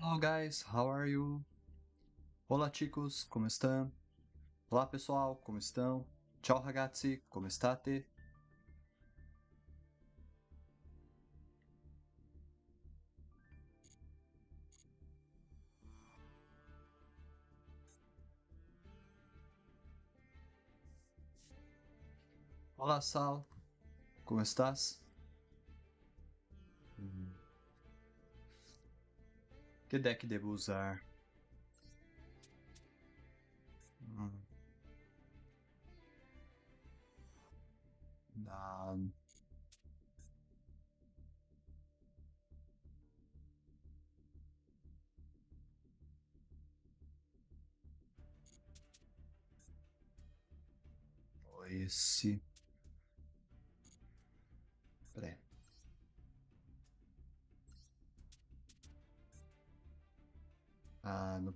Hello guys, how are you? Olá chicos, como estão? Olá pessoal, como estão? Ciao ragazzi, come state? Olá Sal, como estás? Que deck devo usar? Hum, ah, esse. Peraí. Não,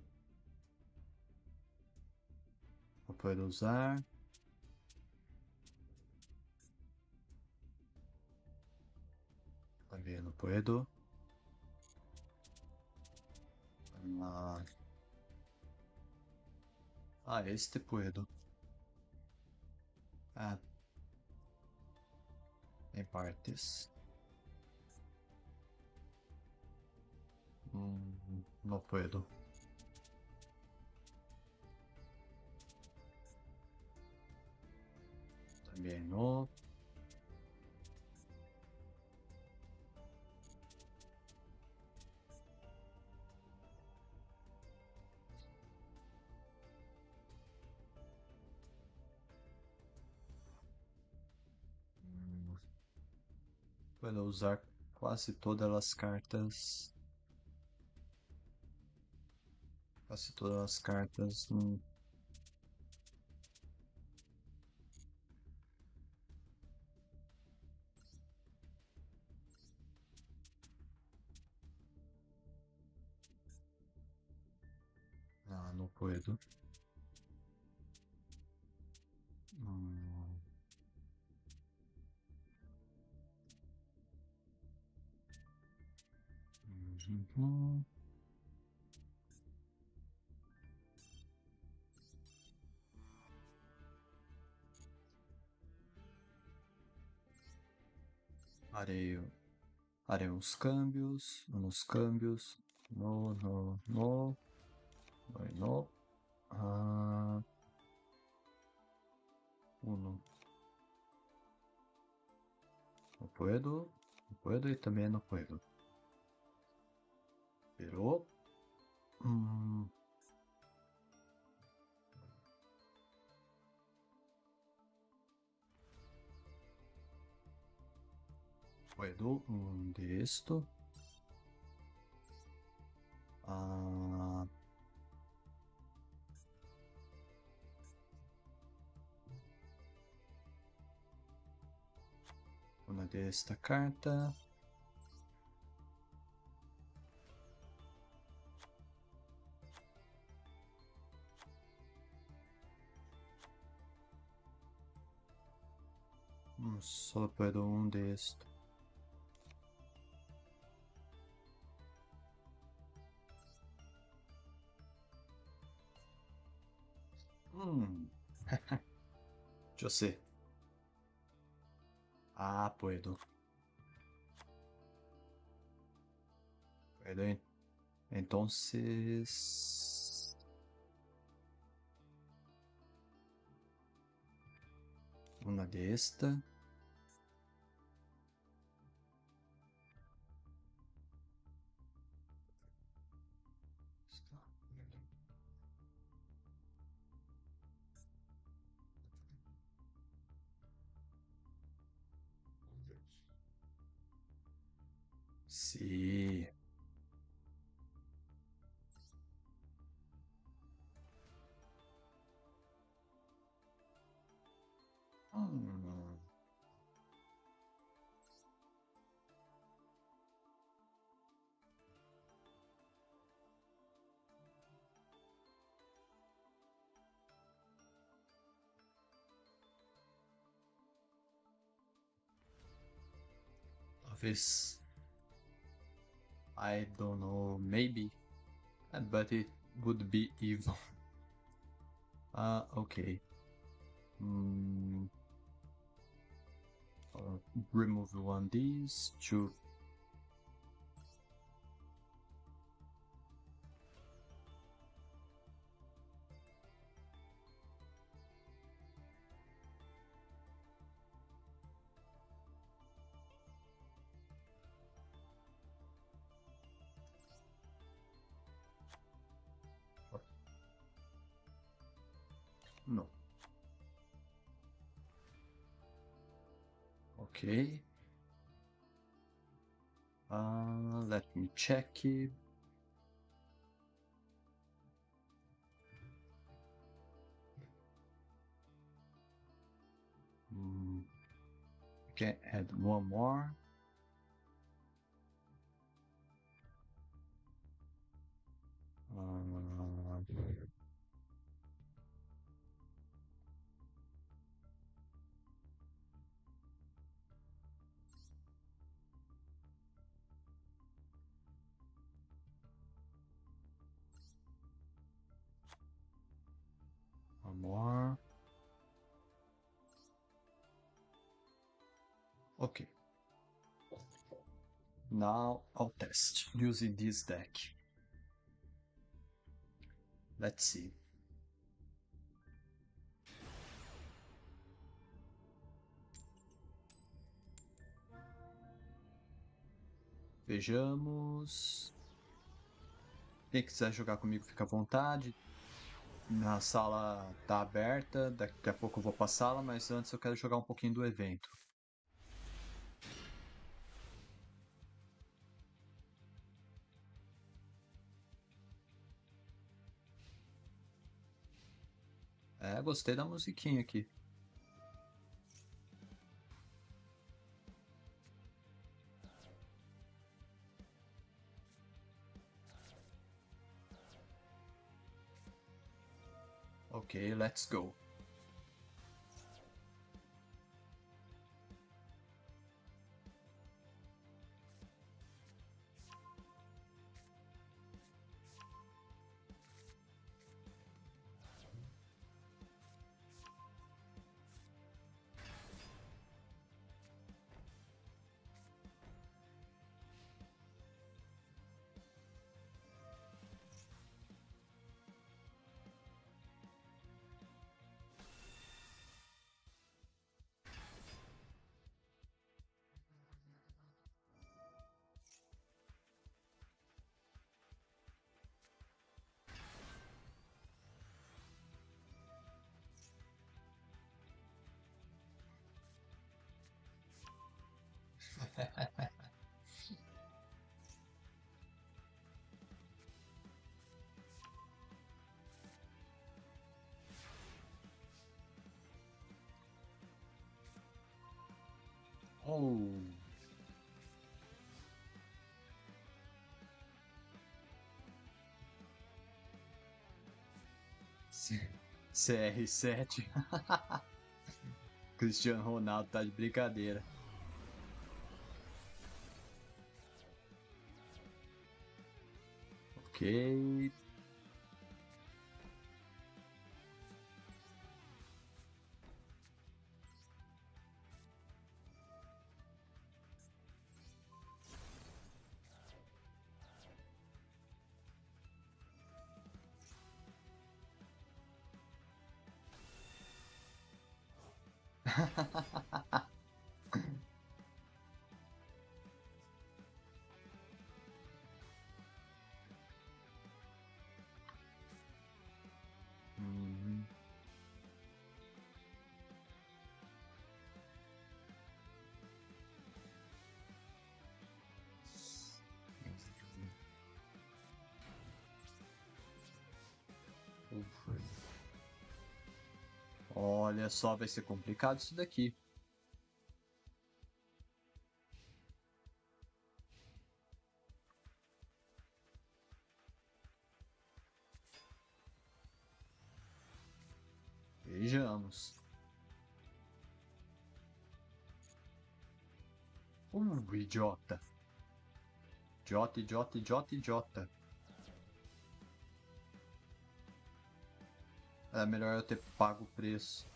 não posso usar. Também não puedo. Ah, este puedo. Ah, em partes. Não puedo. Também não. Puedo usar quase todas as cartas. Quase todas as cartas. Não puedo. Hum, uhum. Farei, farei uns câmbios, uns câmbios. No, no, no, no, no. Uno. No puedo, no puedo y también no puedo. Pero, puedo un de esto. Una de esta carta. Solo puedo un de esto. Yo sé. Puedo. Puedo. Entonces. Una de esta. Sí. Hum. Talvez. I don't know. Maybe. But it would be evil. Okay. Remove one these, two. No. Okay. Let me check it. Okay, add one more. One more. Okay. Now I'll test using this deck. Let's see. Vejamos. Quem quiser jogar comigo, fica à vontade. A sala tá aberta, daqui a pouco eu vou pra sala, mas antes eu quero jogar um pouquinho do evento. Gostei da musiquinha aqui. Ok, let's go. Oh. CR7. Cristiano Ronaldo tá de brincadeira. Ok. Olha só, vai ser complicado isso daqui. Vejamos. Idiota. Idiota, idiota, idiota, idiota. Era melhor eu ter pago o preço.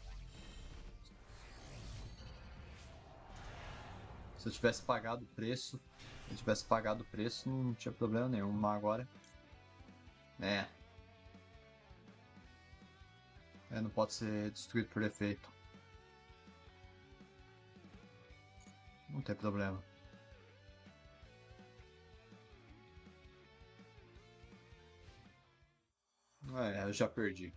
Se eu tivesse pagado o preço, não tinha problema nenhum, mas agora... não pode ser destruído por defeito. Não tem problema. Eu já perdi.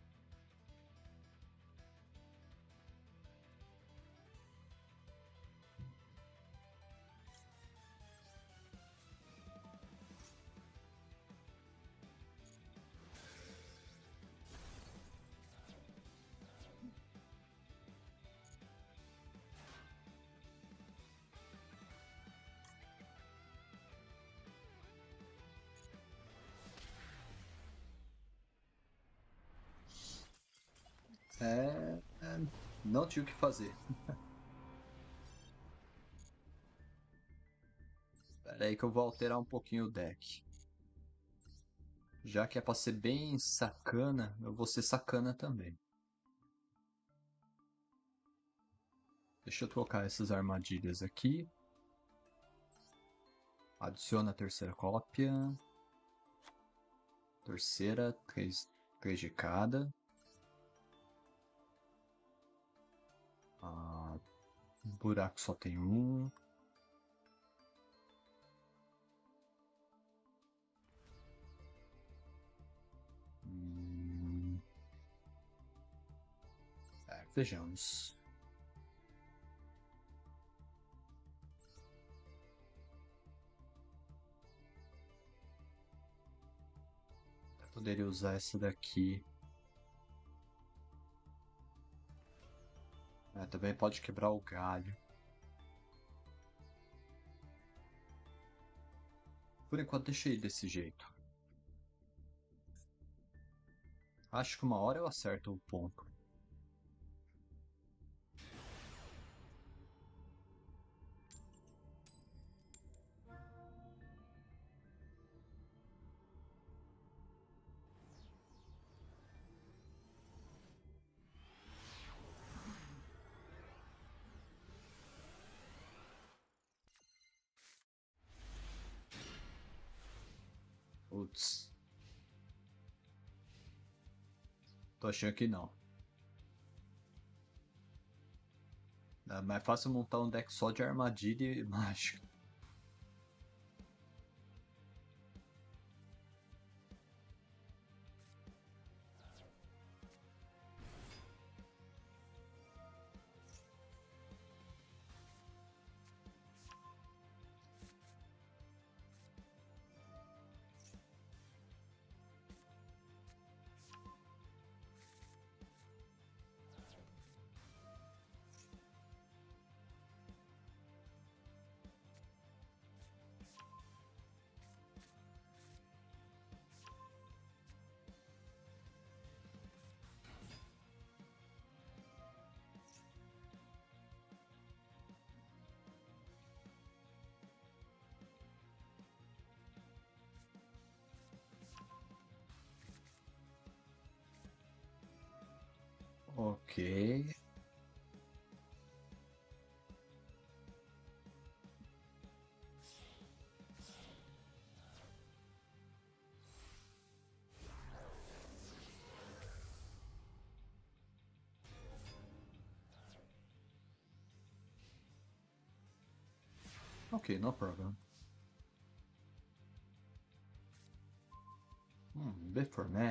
Não tinha o que fazer. Pera aí que eu vou alterar um pouquinho o deck. Já que é pra ser bem sacana, eu vou ser sacana também. Deixa eu trocar essas armadilhas aqui. Adiciona a terceira cópia. Terceira, 3 de cada. Buraco só tem um. Vejamos. Eu poderia usar essa daqui. Também pode quebrar o galho. Por enquanto deixa ele desse jeito. Acho que uma hora eu acerto o ponto. Putz. Tô achando que não. É mais fácil montar um deck só de armadilha e mágica. Ok. Okay, no problem. Bit for me.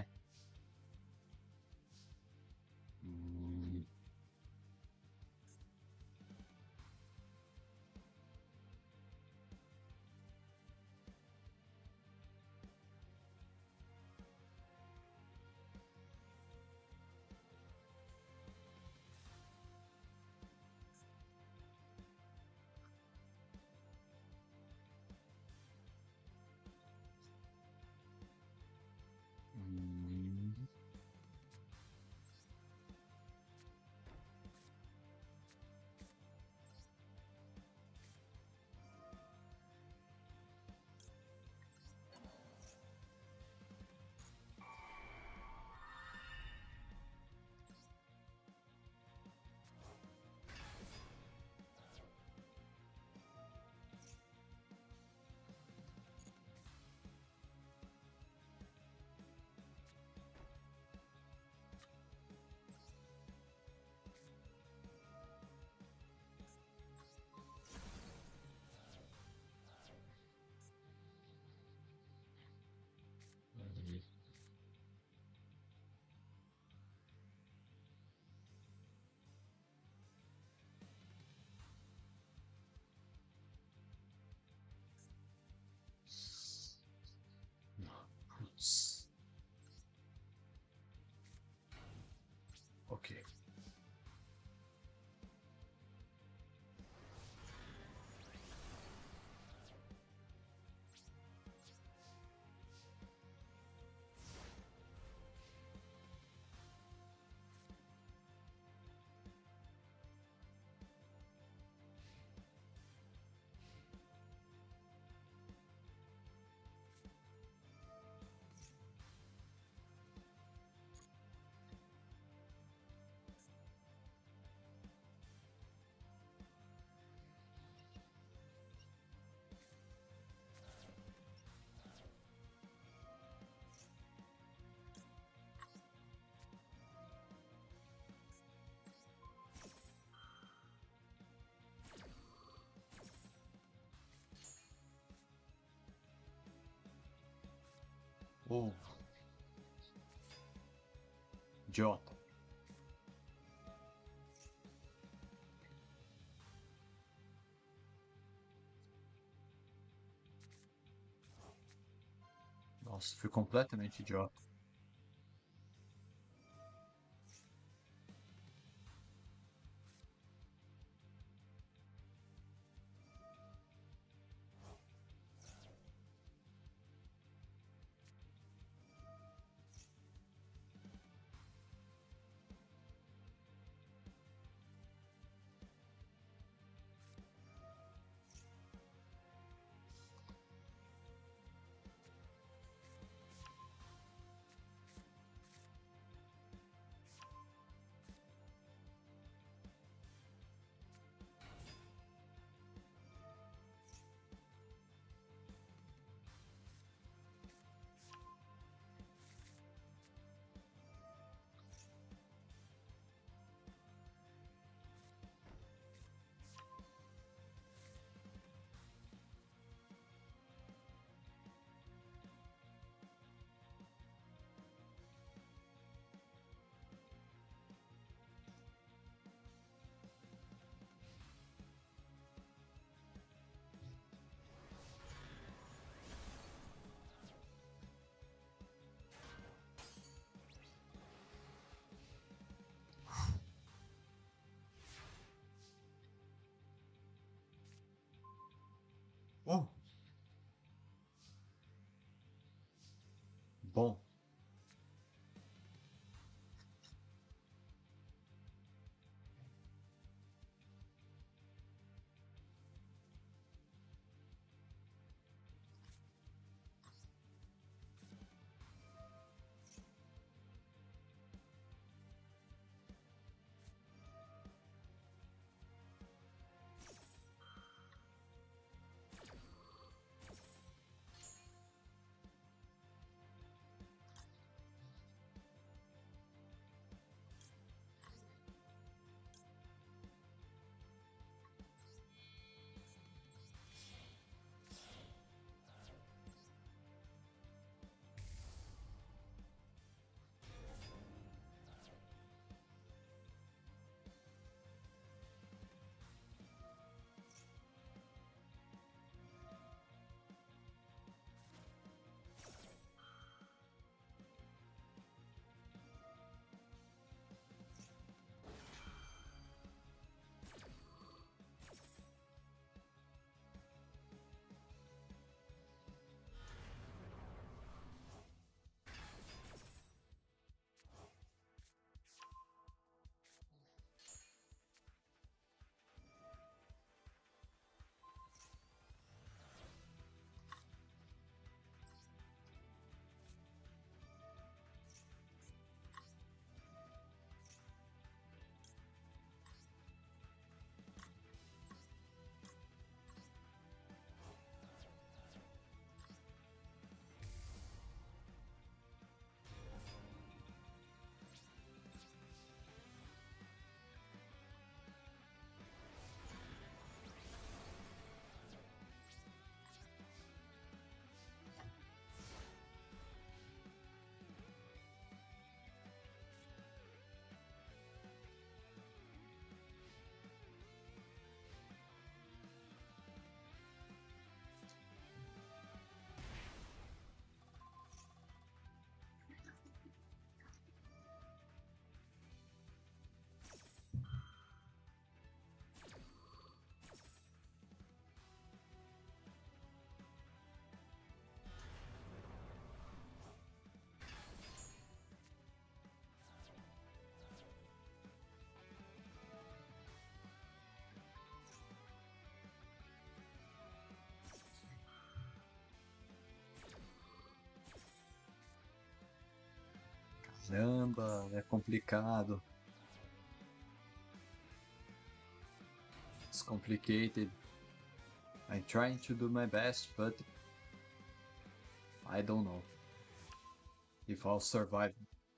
Ok. Oh. Idiota. Nossa, fui completamente idiota. Oh. Bom. Caramba, é complicado. It's complicated. I'm trying to do my best, but I don't know if I'll survive.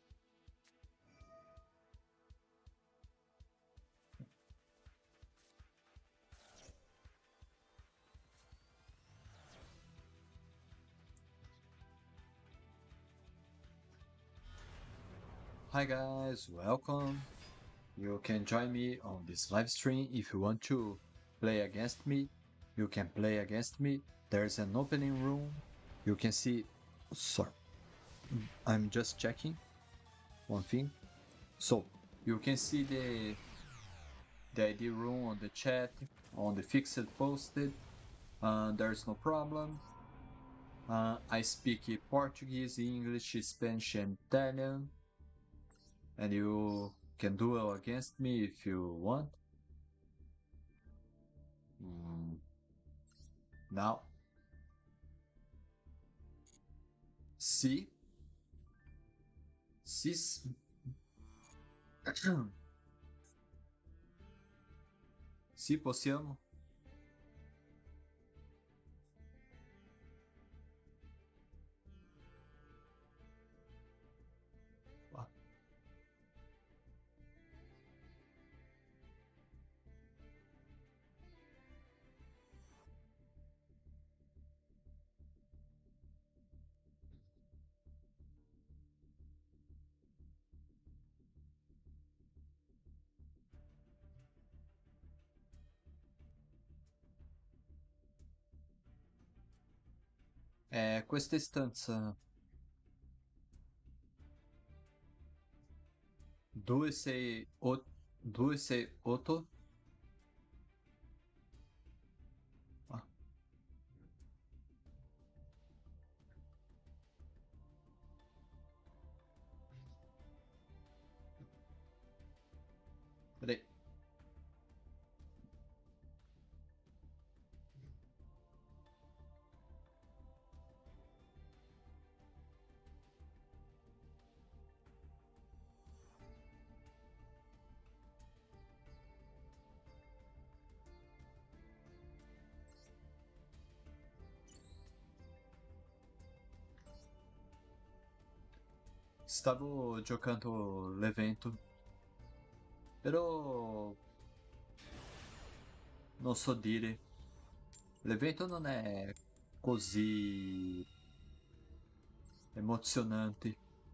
Hi guys, welcome. You can join me on this live stream if you want to play against me. You can play against me. There's an opening room. You can see. Sorry, I'm just checking one thing. So you can see the ID room on the chat, on the fixed posted. There's no problem. I speak Portuguese, English, Spanish, and Italian. And you can duel against me if you want. Now, se se possiamo. Questa istanza 𝗏liche𝗰𝗶𝗹. Ah, peraí. Stavo giocando l'evento, però non so dire. L'evento non è così emozionante.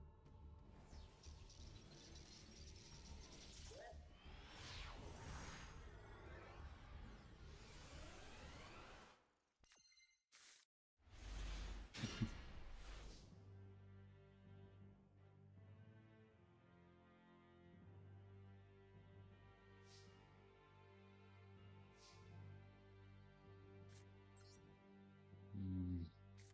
Mm.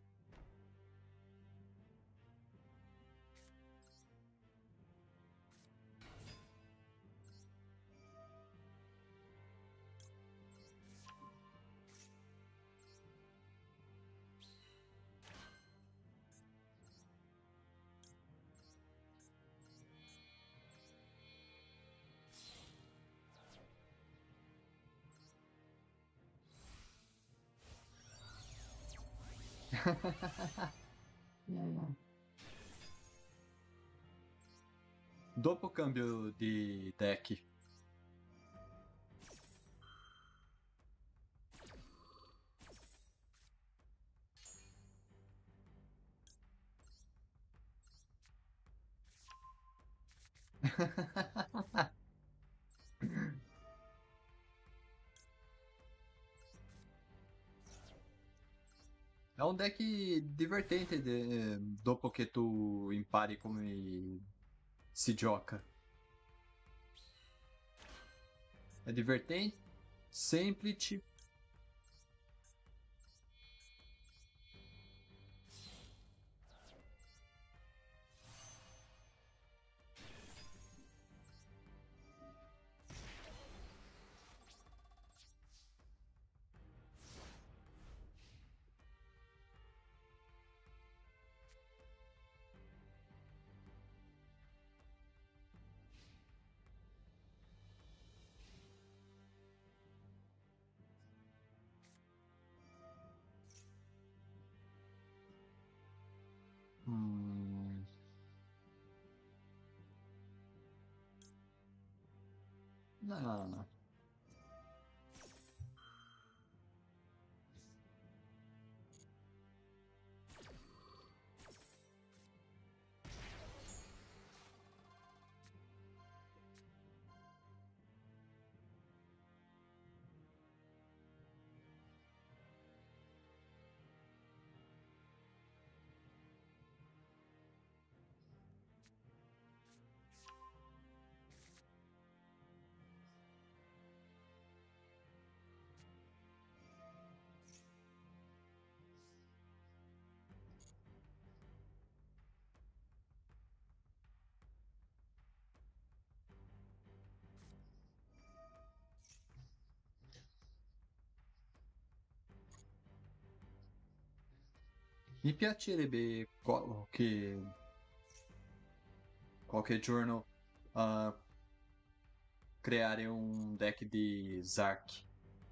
Dopo cambio di deck. È un deck divertente dopo che tu impari come si gioca. È divertente, semplice. Ah. Mi piacerebbe qualche giorno uh, creare un deck di Zark.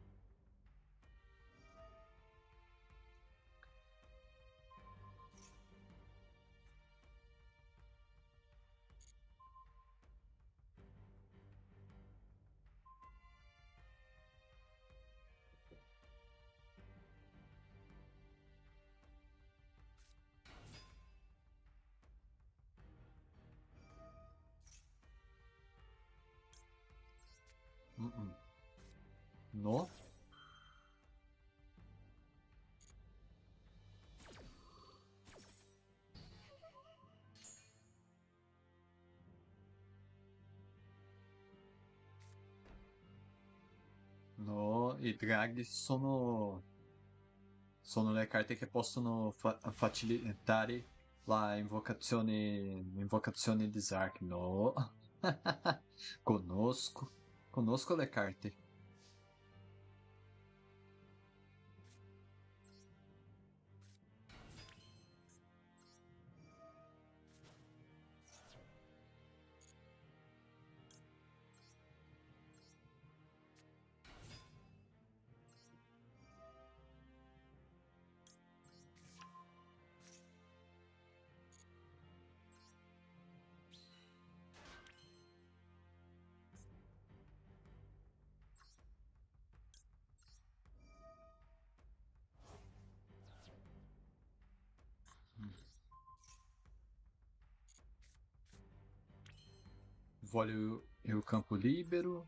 Mm-mm. No? No, i draghi sono le carte che possono facilitare la invocazione di Zark. No, conosco, conosco le carte. Voglio il campo libero.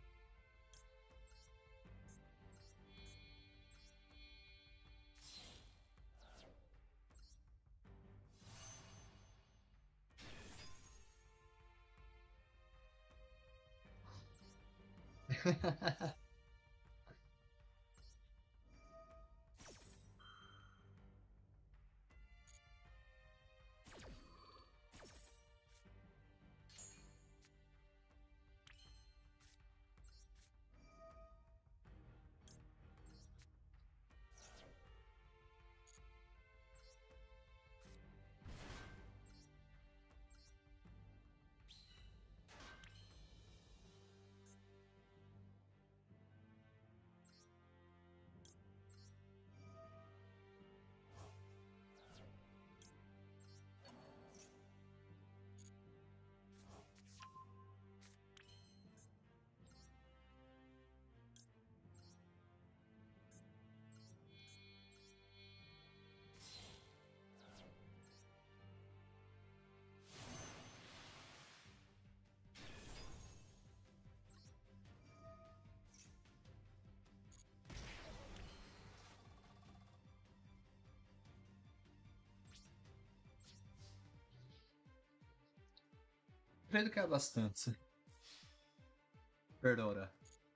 Credo che abbastanza. Per ora.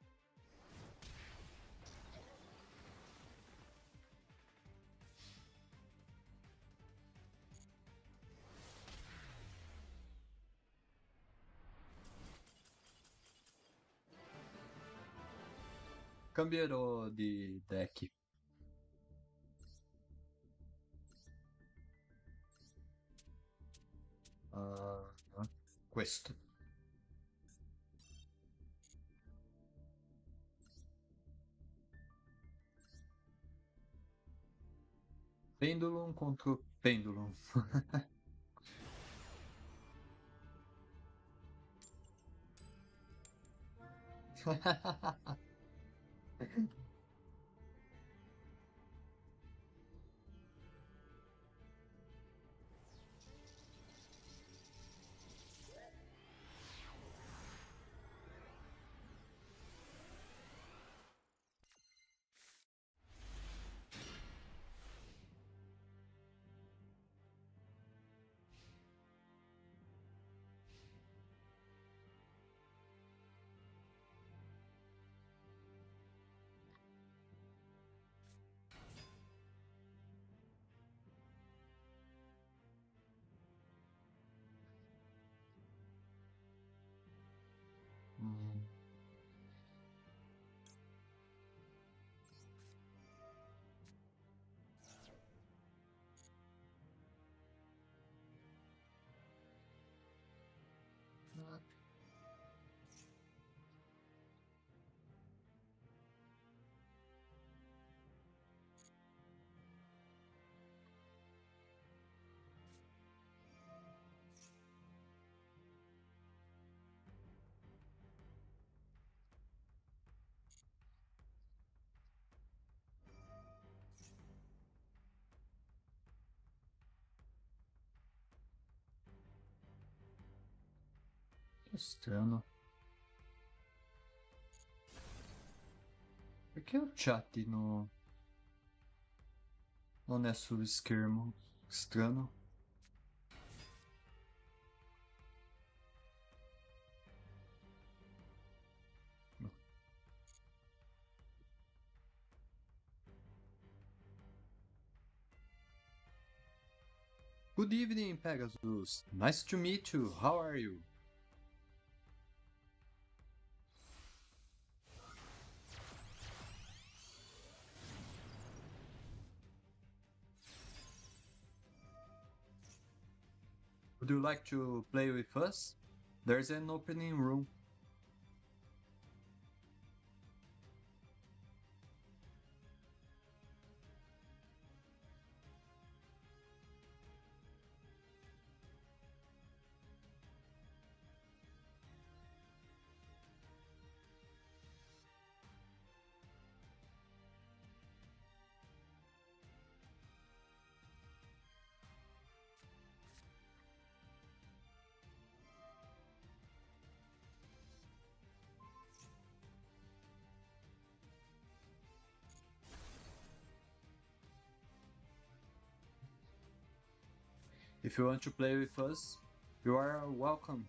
Cambierò di deck. Questo. Pendulum contro pendulum. Estranho. Por que o chat não é subschermo? Estranho. Good evening, Pegasus. Nice to meet you. How are you? Would you like to play with us? There's an opening room. If you want to play with us, you are welcome.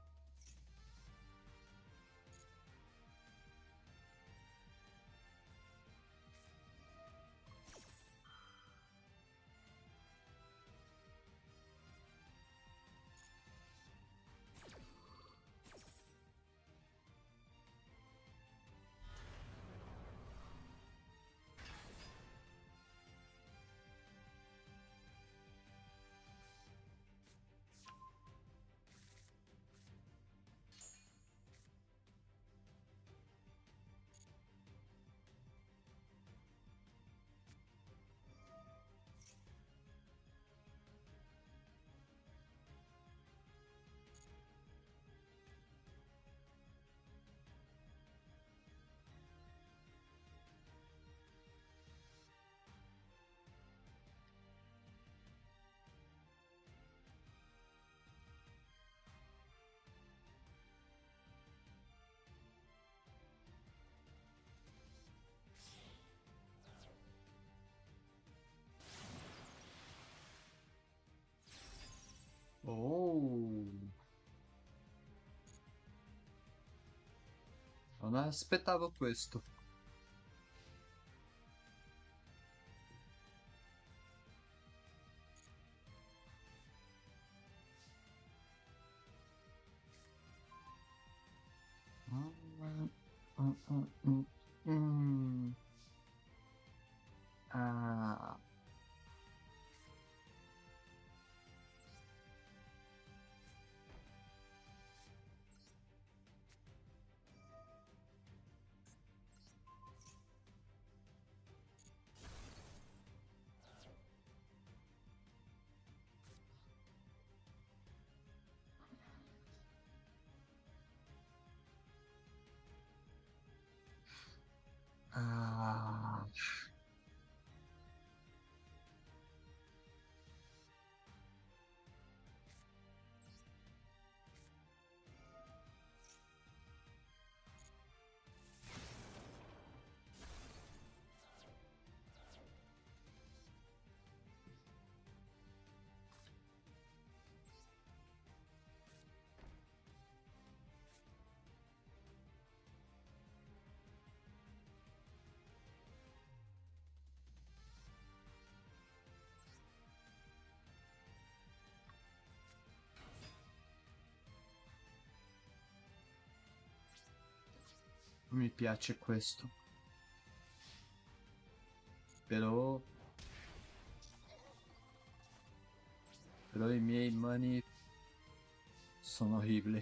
Oh, non aspettavo questo. Ah. Mi piace questo. Però i miei mani sono orribili.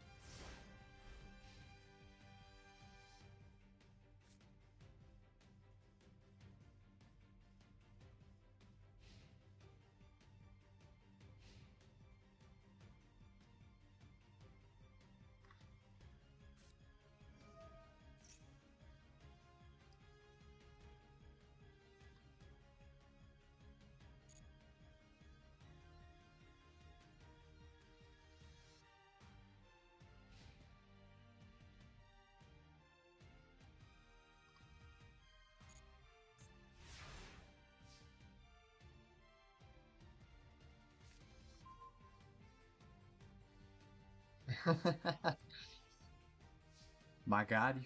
Magari.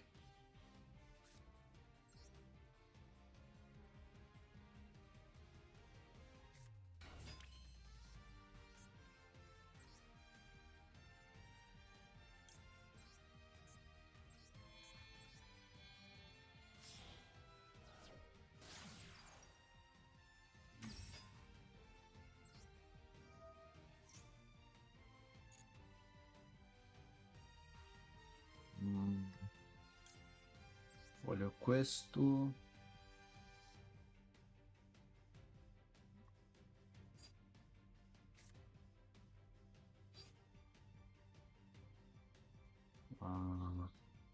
Mm, Voglio questo. Ah,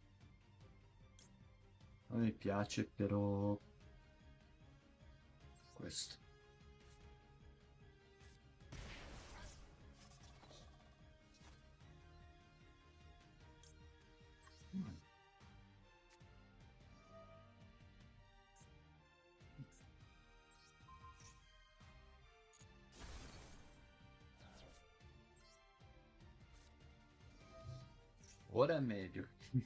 non mi piace però questo. Mm. Ora è meglio.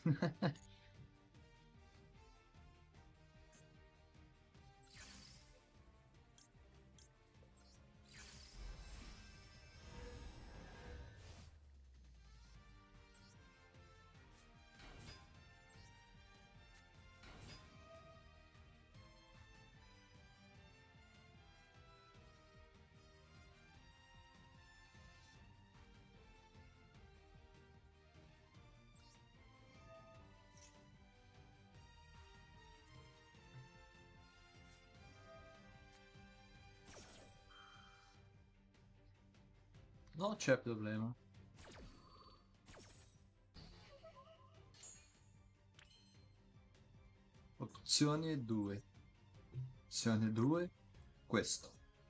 Non c'è problema. Opzione 2. Opzione 2. Questo.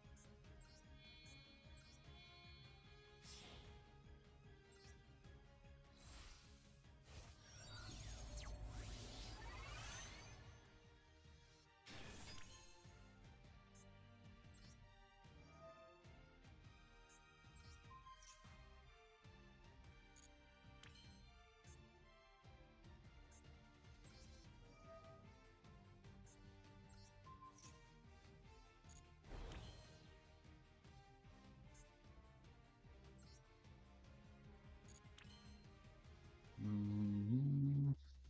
Mm,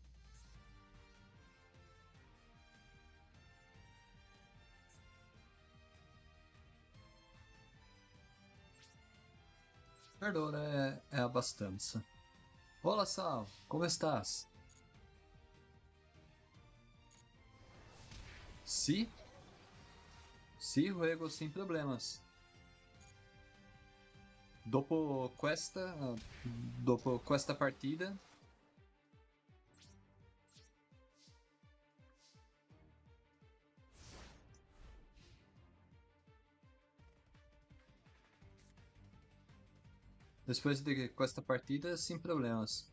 Per ora è abbastanza. Hola Sal, come estás? Sì, sì, juego sem problemas. Dopo questa partita, depois de questa partita, sem problemas.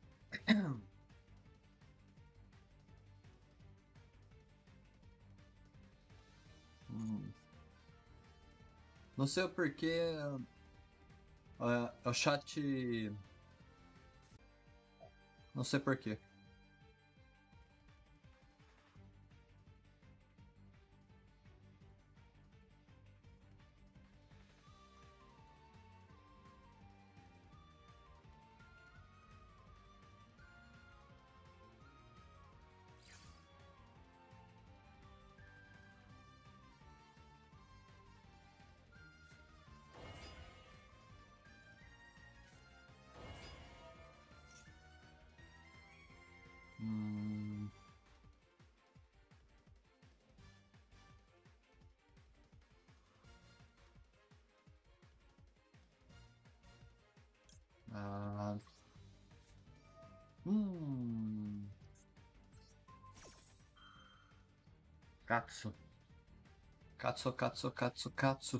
Hum, Não sei o porquê, o chat. Não sei porquê. Hum. Katsu. Katsu, katsu, katsu, katsu.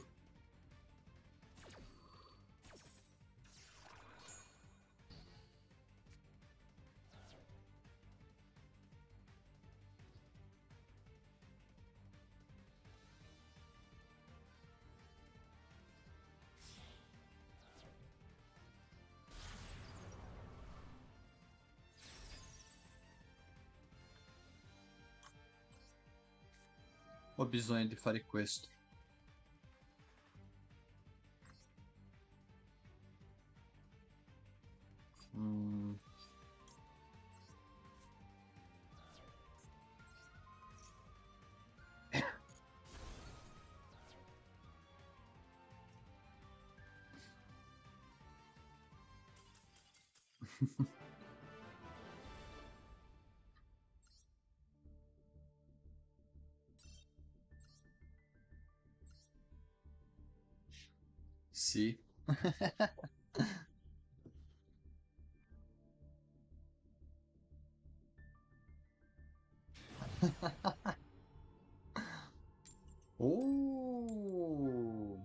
Ho bisogno di fare questo. Hum. Sì. Oh!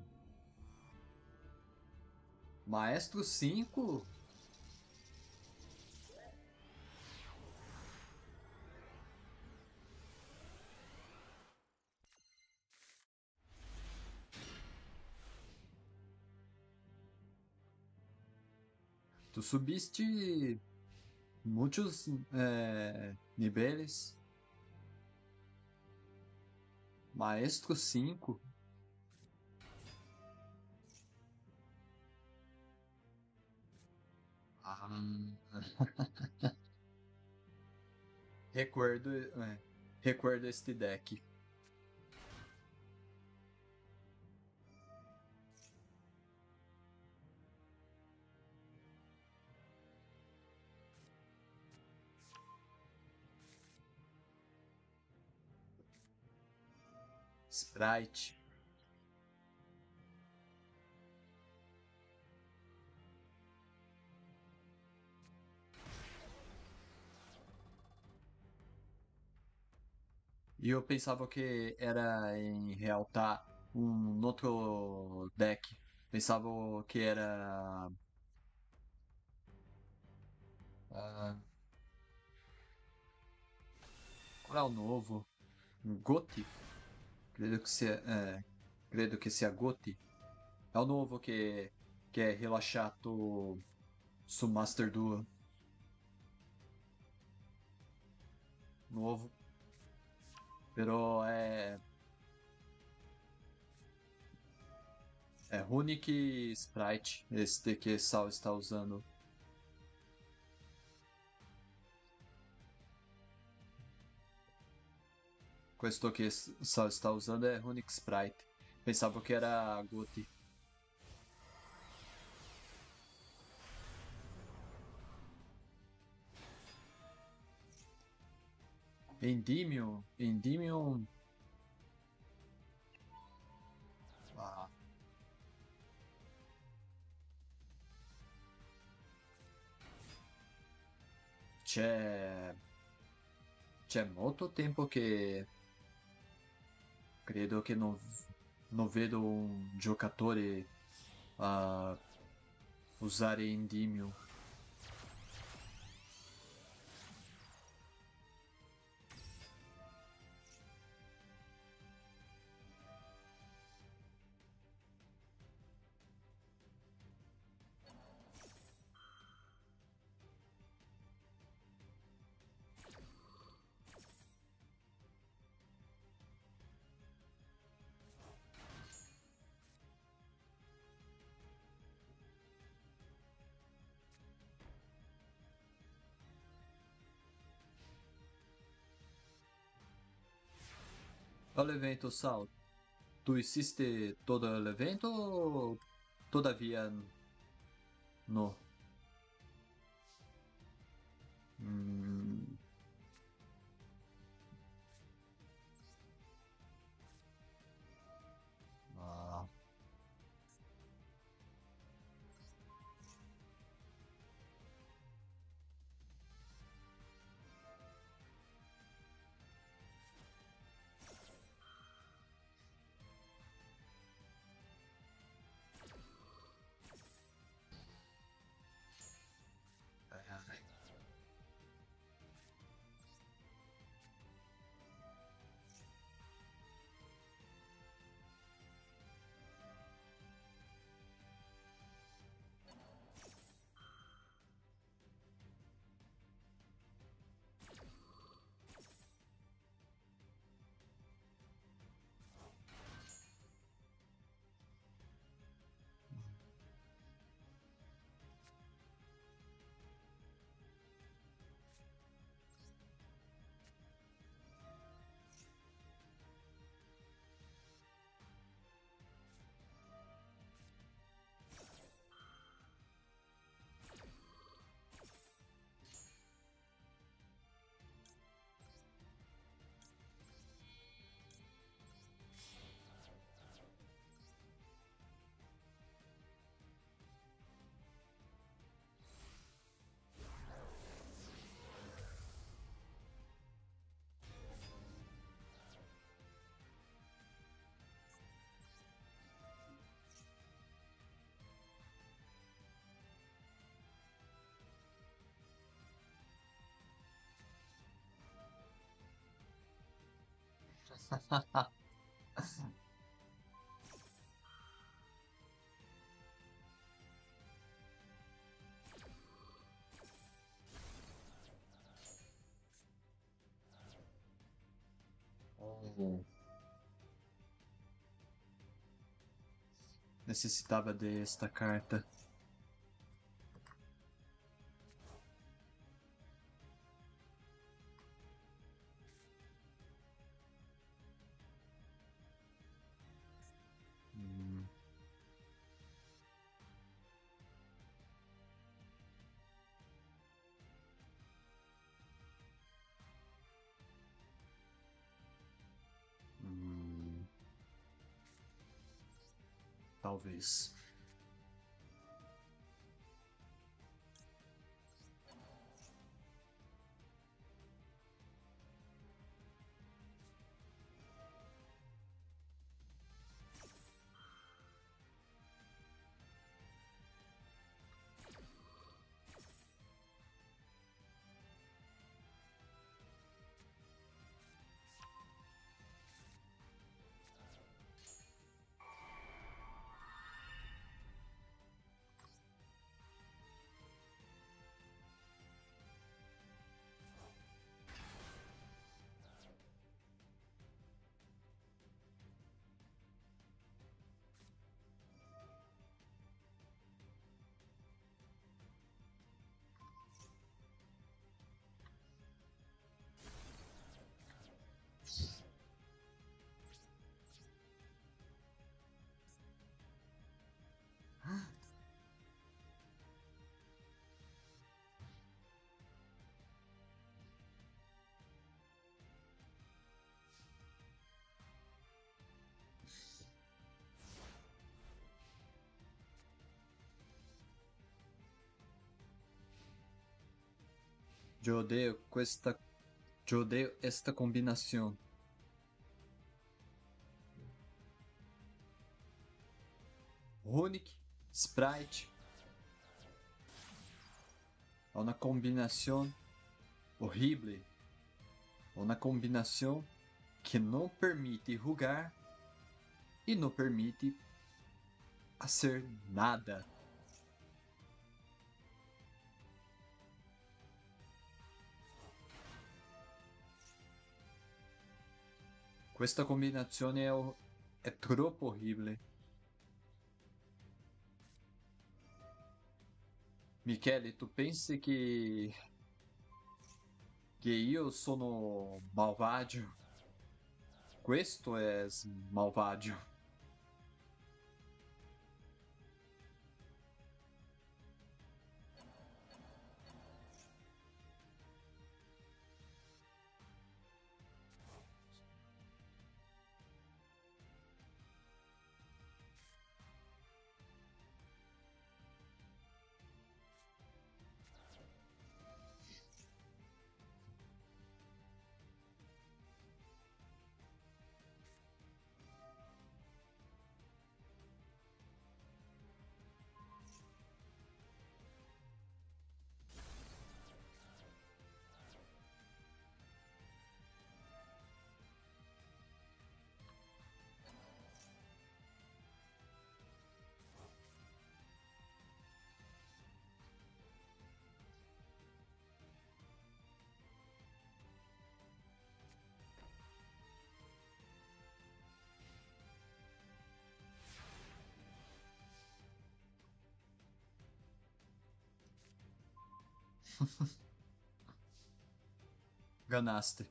Maestro 5? Tu subiste muitos niveles. Maestro 5. Ah, recuerdo, recuerdo este deck. Sprite. E eu pensava que era em realtar um outro deck. Pensava que era. ah, qual é o novo? Goti? Credo que sia, credo che sia Goti. É o novo que é relaxato su Master Duel. Novo. Pero é Runic Sprite, este que Sal está usando. Questo que Sal está usando é Runic Sprite. Pensava que era Goti. Endymion? Endymion? Ah, c'è... C'è molto tempo che credo che non vedo un giocatore a usare Endymion. Olha o evento, Sal. Tu hiciste todo el evento o todavía no? Mm, ah, Oh. Necessitava desta carta. Hum. Hum. Talvez. Yo odio esta combinación. Runic, Sprite. É uma combinação horrível. É uma combinação que não permite jogar e não permite fazer nada. Questa combinazione è troppo orribile. Michele, tu pensi che io sono malvagio? Questo è malvagio. Ganaste.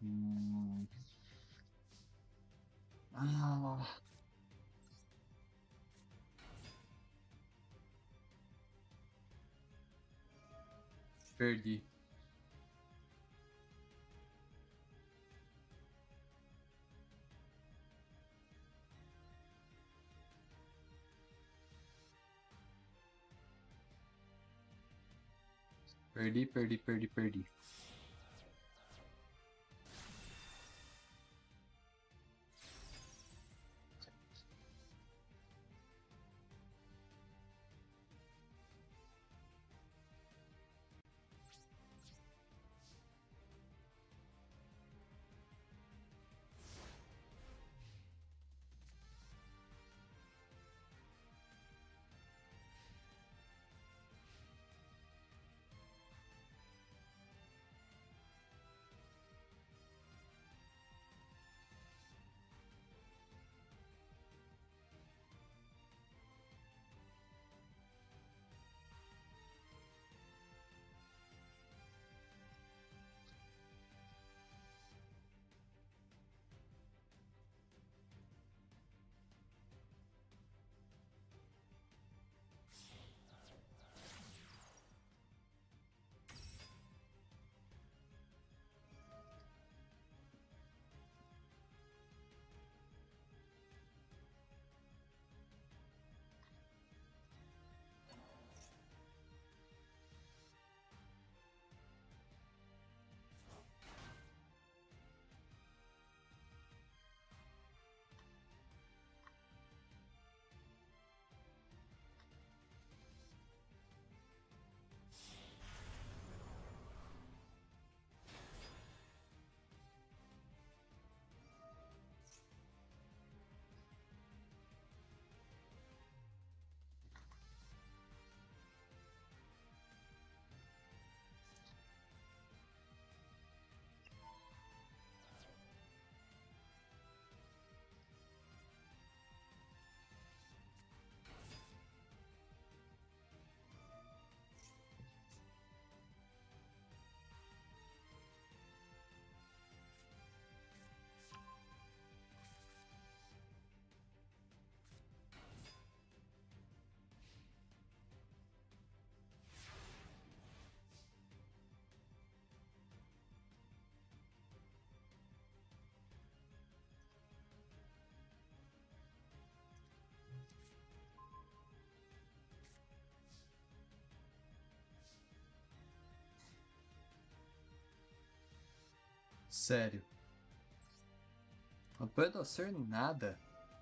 Ah, perdi. Perdi. Sério. No puedo hacer nada.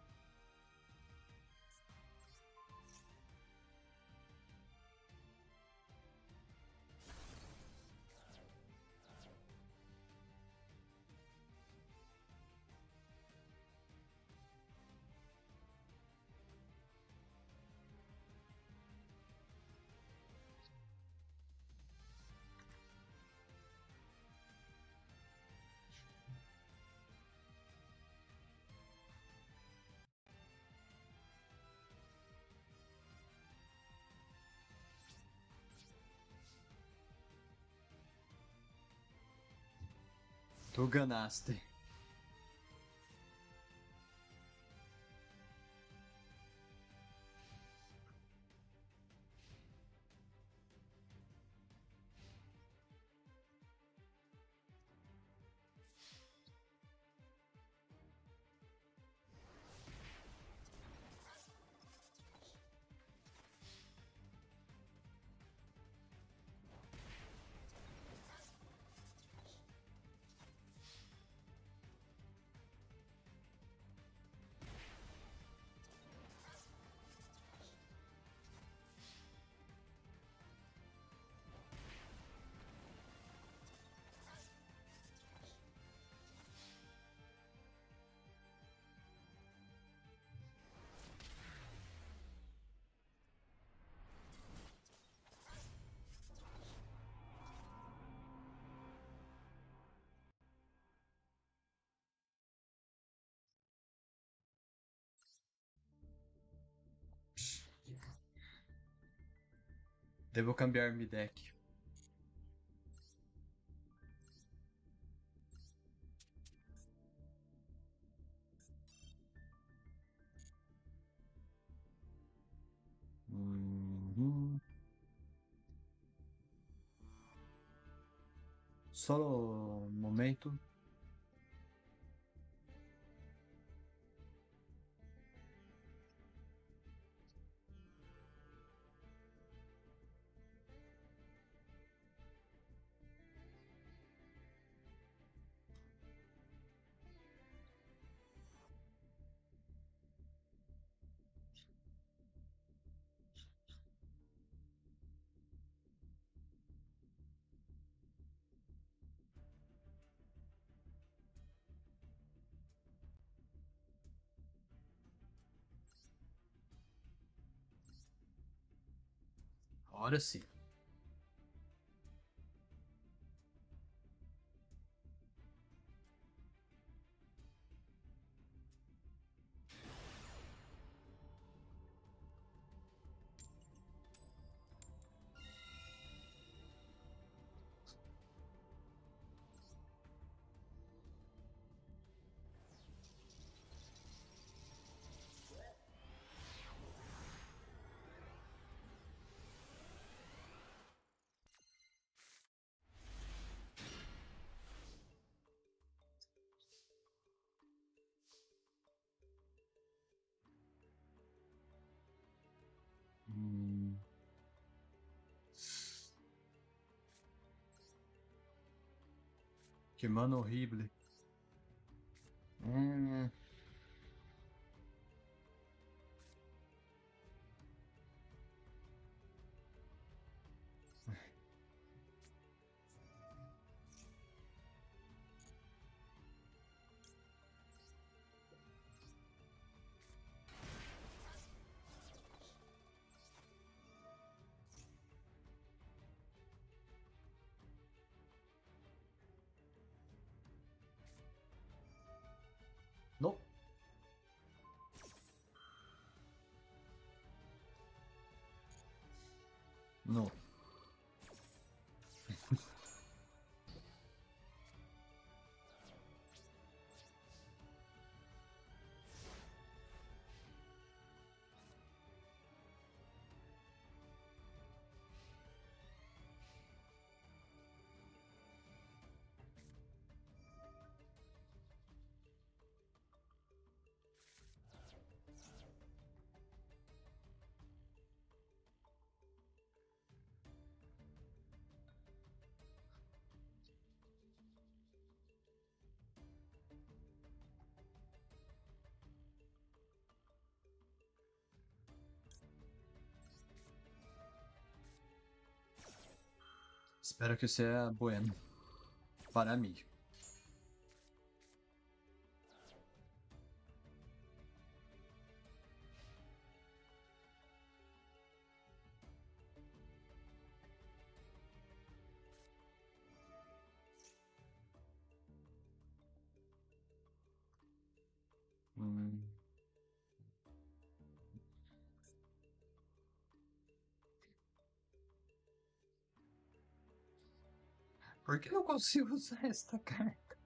Tu ganaste. Devo cambiar meu deck. Solo un momento. Agora sim. Que mano horrível. Não. Não. Espero que seja bueno para mim. Por que eu consigo usar esta carta?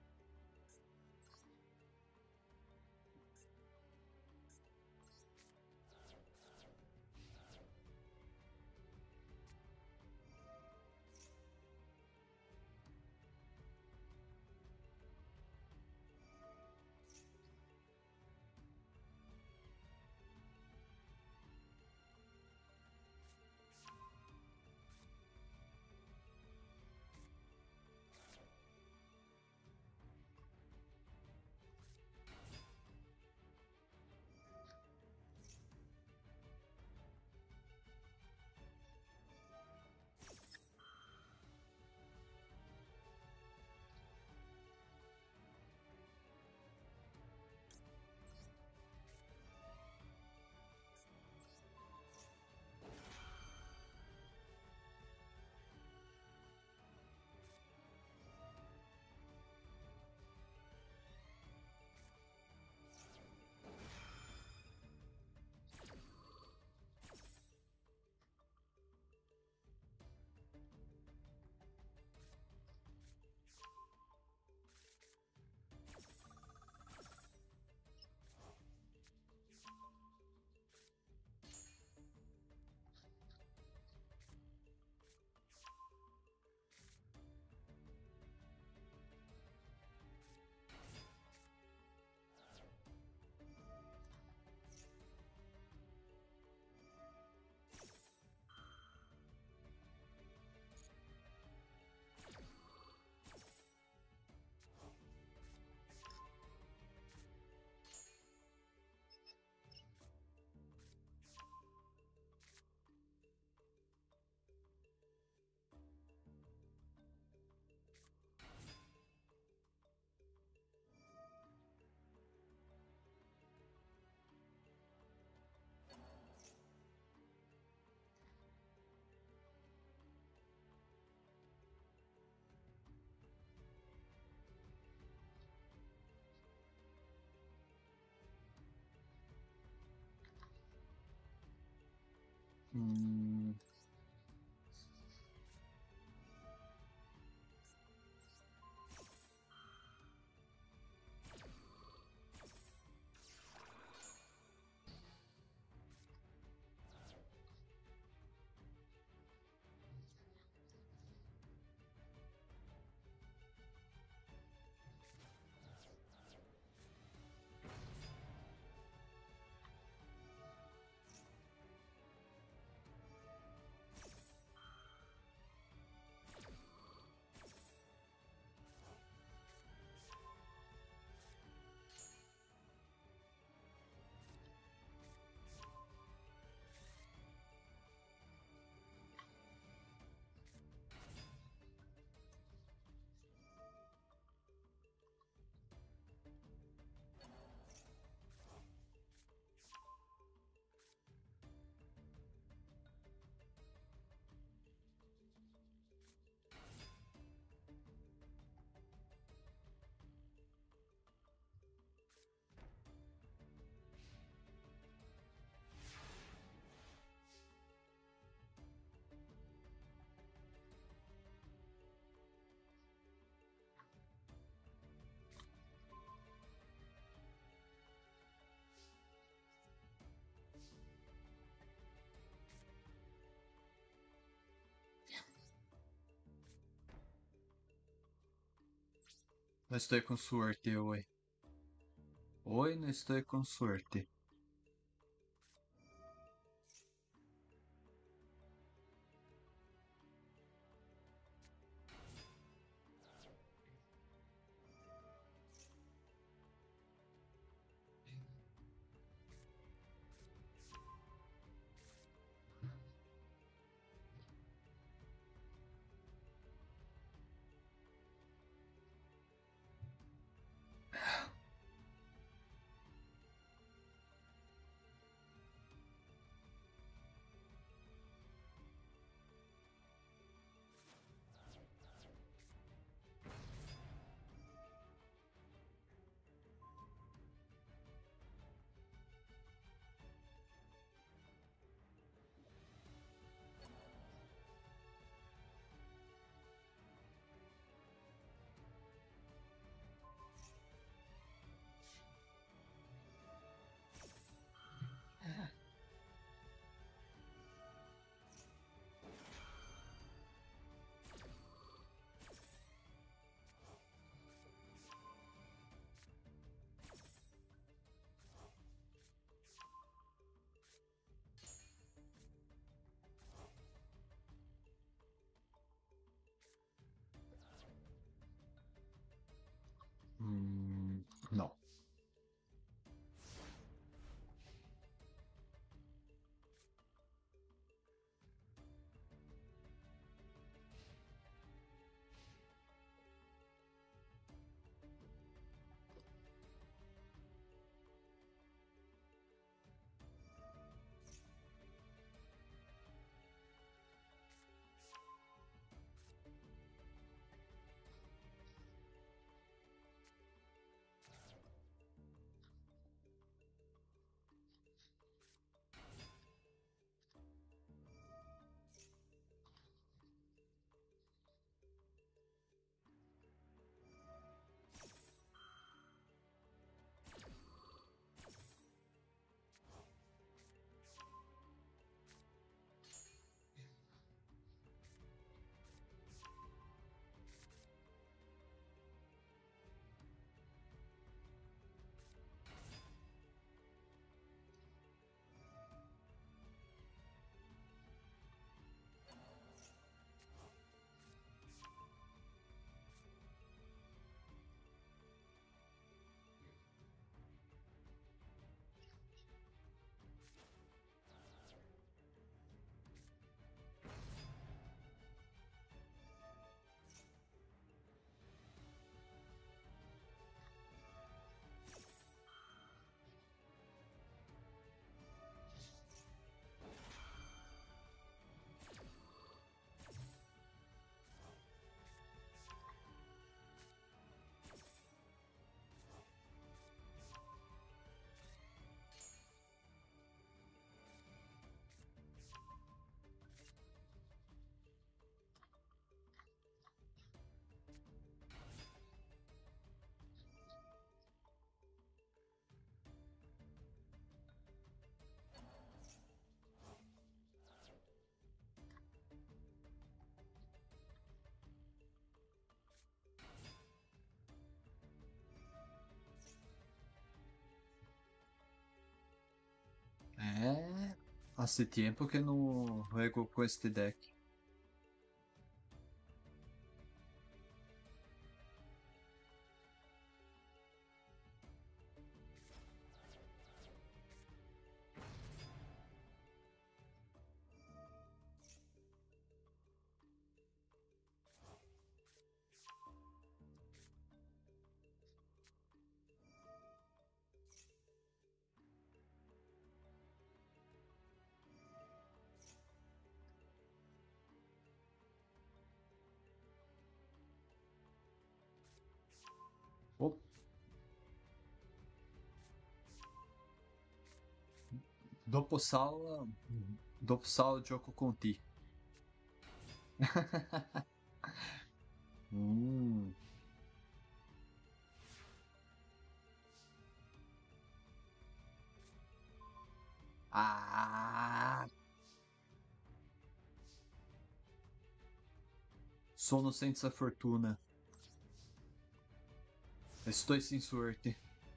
No estoy con suerte hoy. Hoy no estoy con suerte. No. Hace tiempo que no juego con este deck. Oh. Dopo sala gioco con te. Mm. Ah, sono senza fortuna. Estou sem sorte.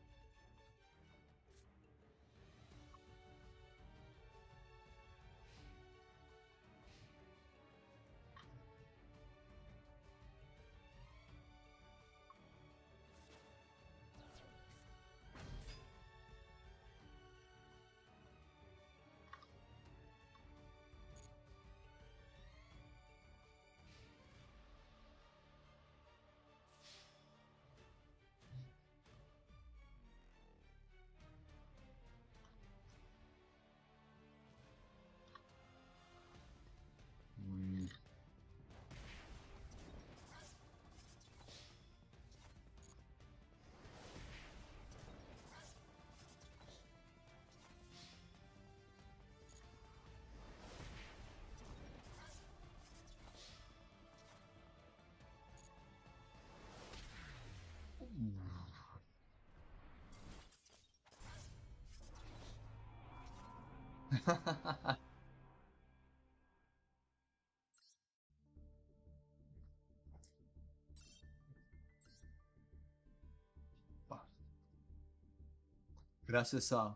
Graças a...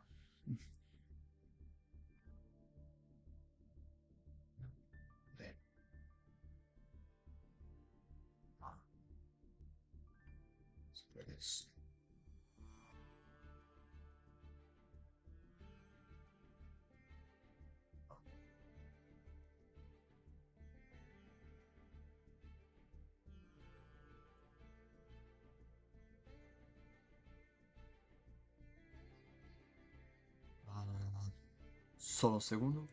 Solo un segundo.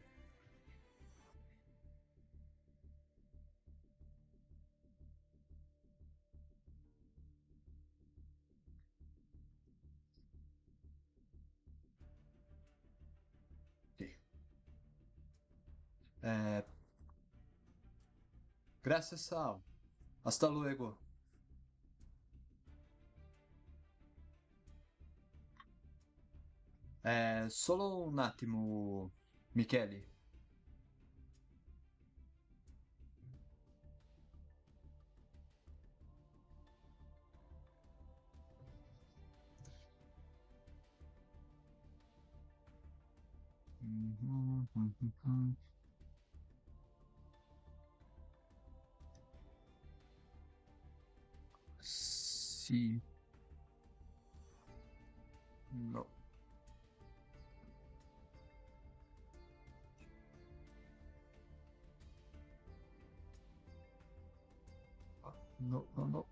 Sì. Graças a... Hasta luego. Solo un attimo, Michele. Sì. No. No, no, no.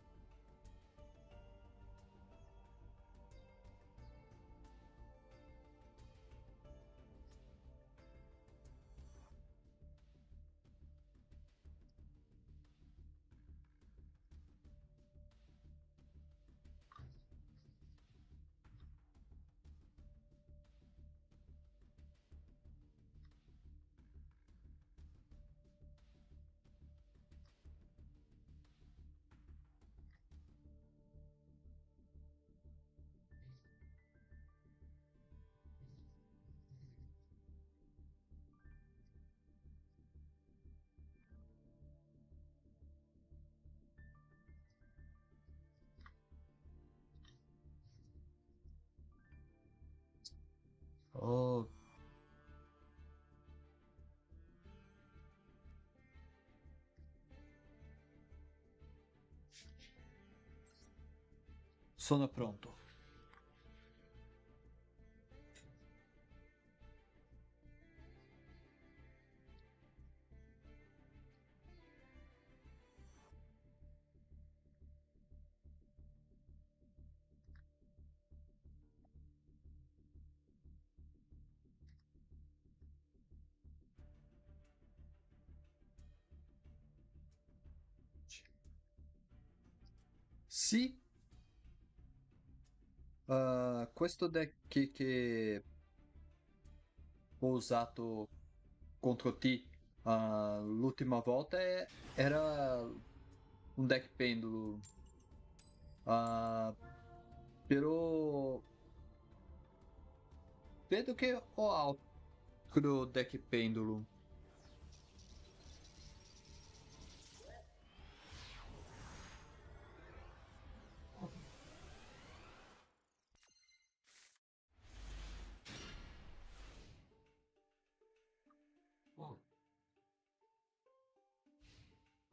Oh, sono pronto. Sì, questo deck che ho usato contro te l'ultima volta era un deck pendolo. Però vedo che ho altro deck pendolo.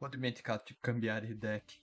Ho dimenticato di cambiare il deck.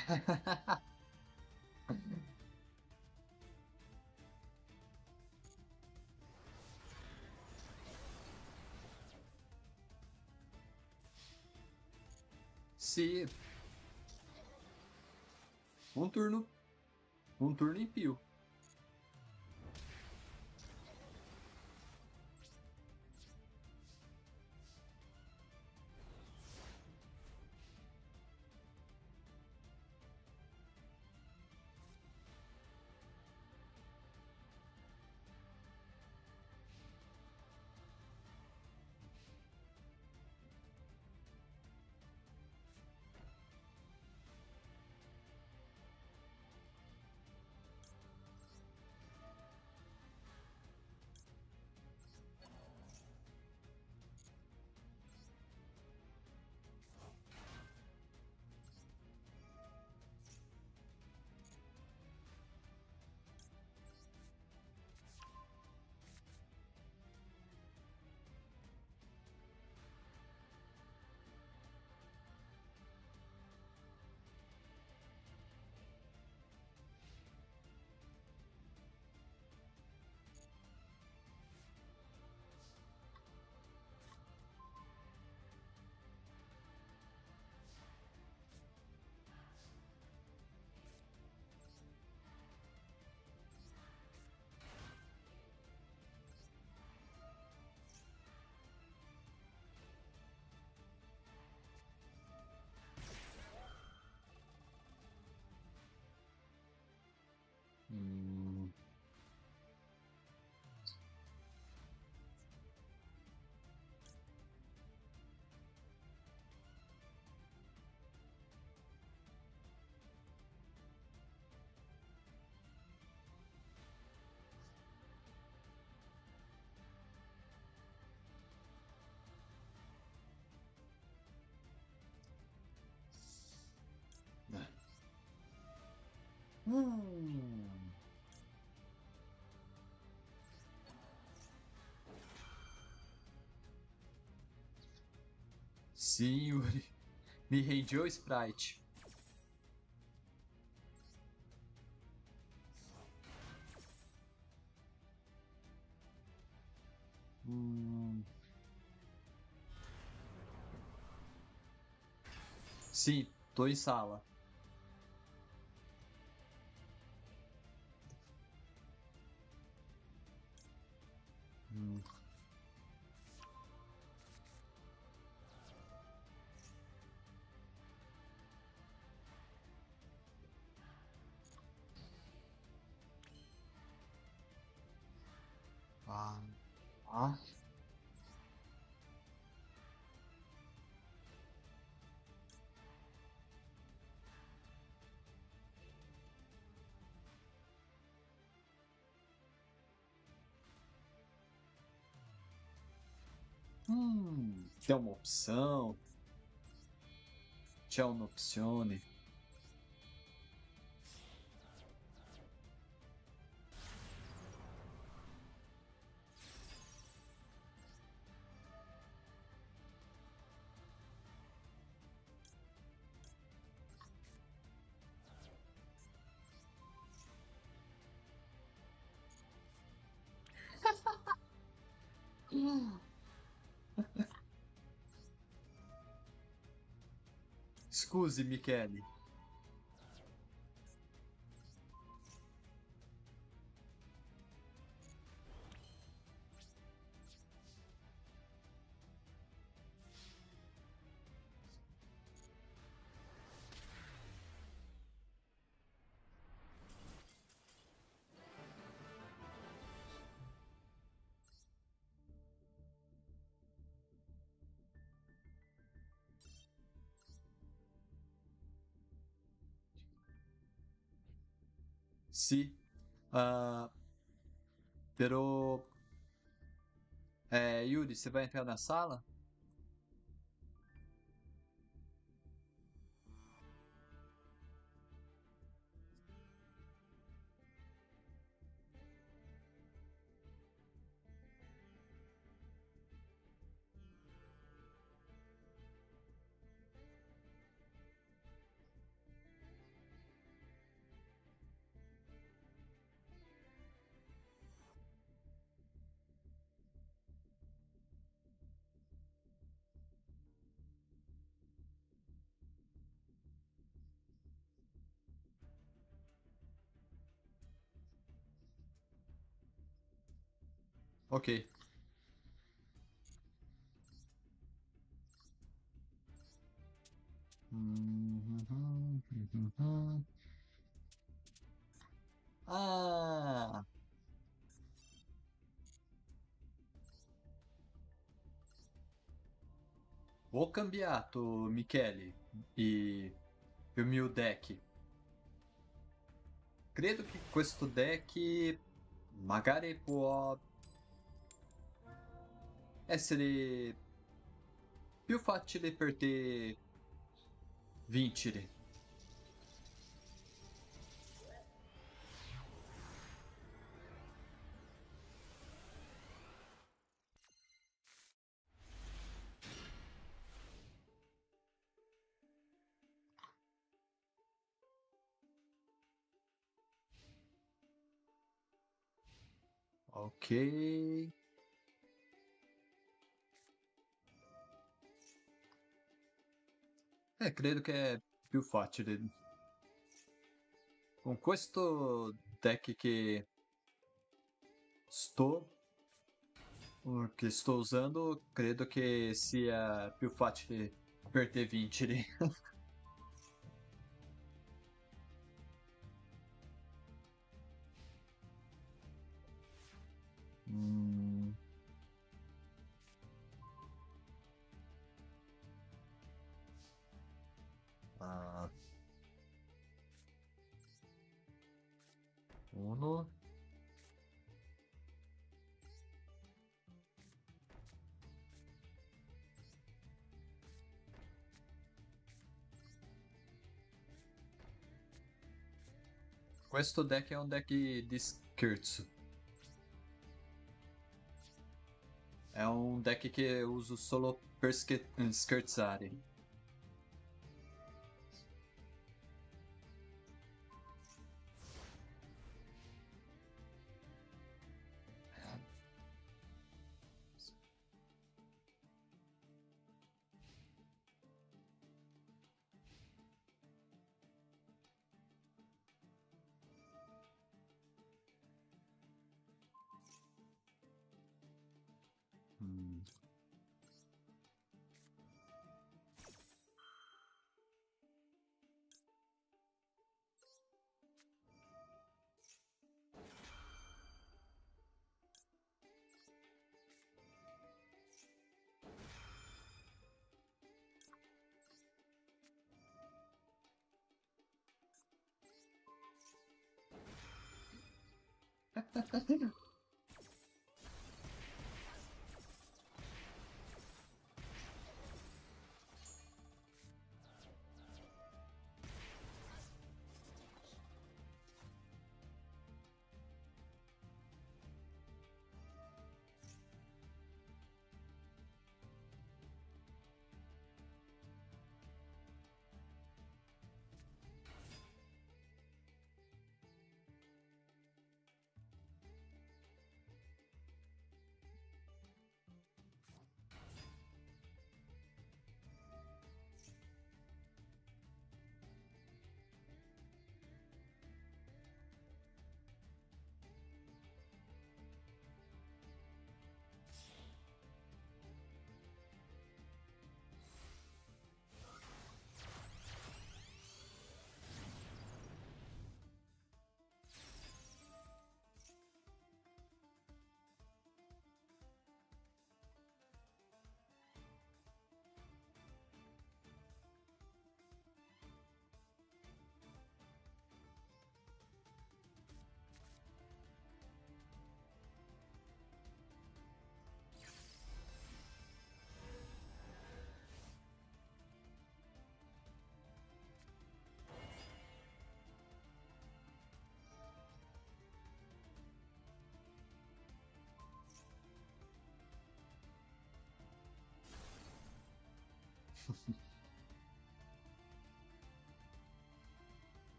Se um turno em pio. Sim, Yuri. Me rendeu o sprite. Sim, tô em sala. Ah, ah. Tem uma opção. C'è un'opzione. Scusi, Michele. Sì. Ah, pero. Yuri, você vai entrar na sala? Ok. Ah! Ho cambiato, Michele, il mio deck. Credo che questo deck magari può essere più facile per te vincere. Ok. Credo che è più facile. Con questo deck sto, che sto usando, credo che sia più facile per te vincere. Mm, ah, uno. Questo deck è un deck di scherzo. È un deck che uso solo per scherzare. Mm.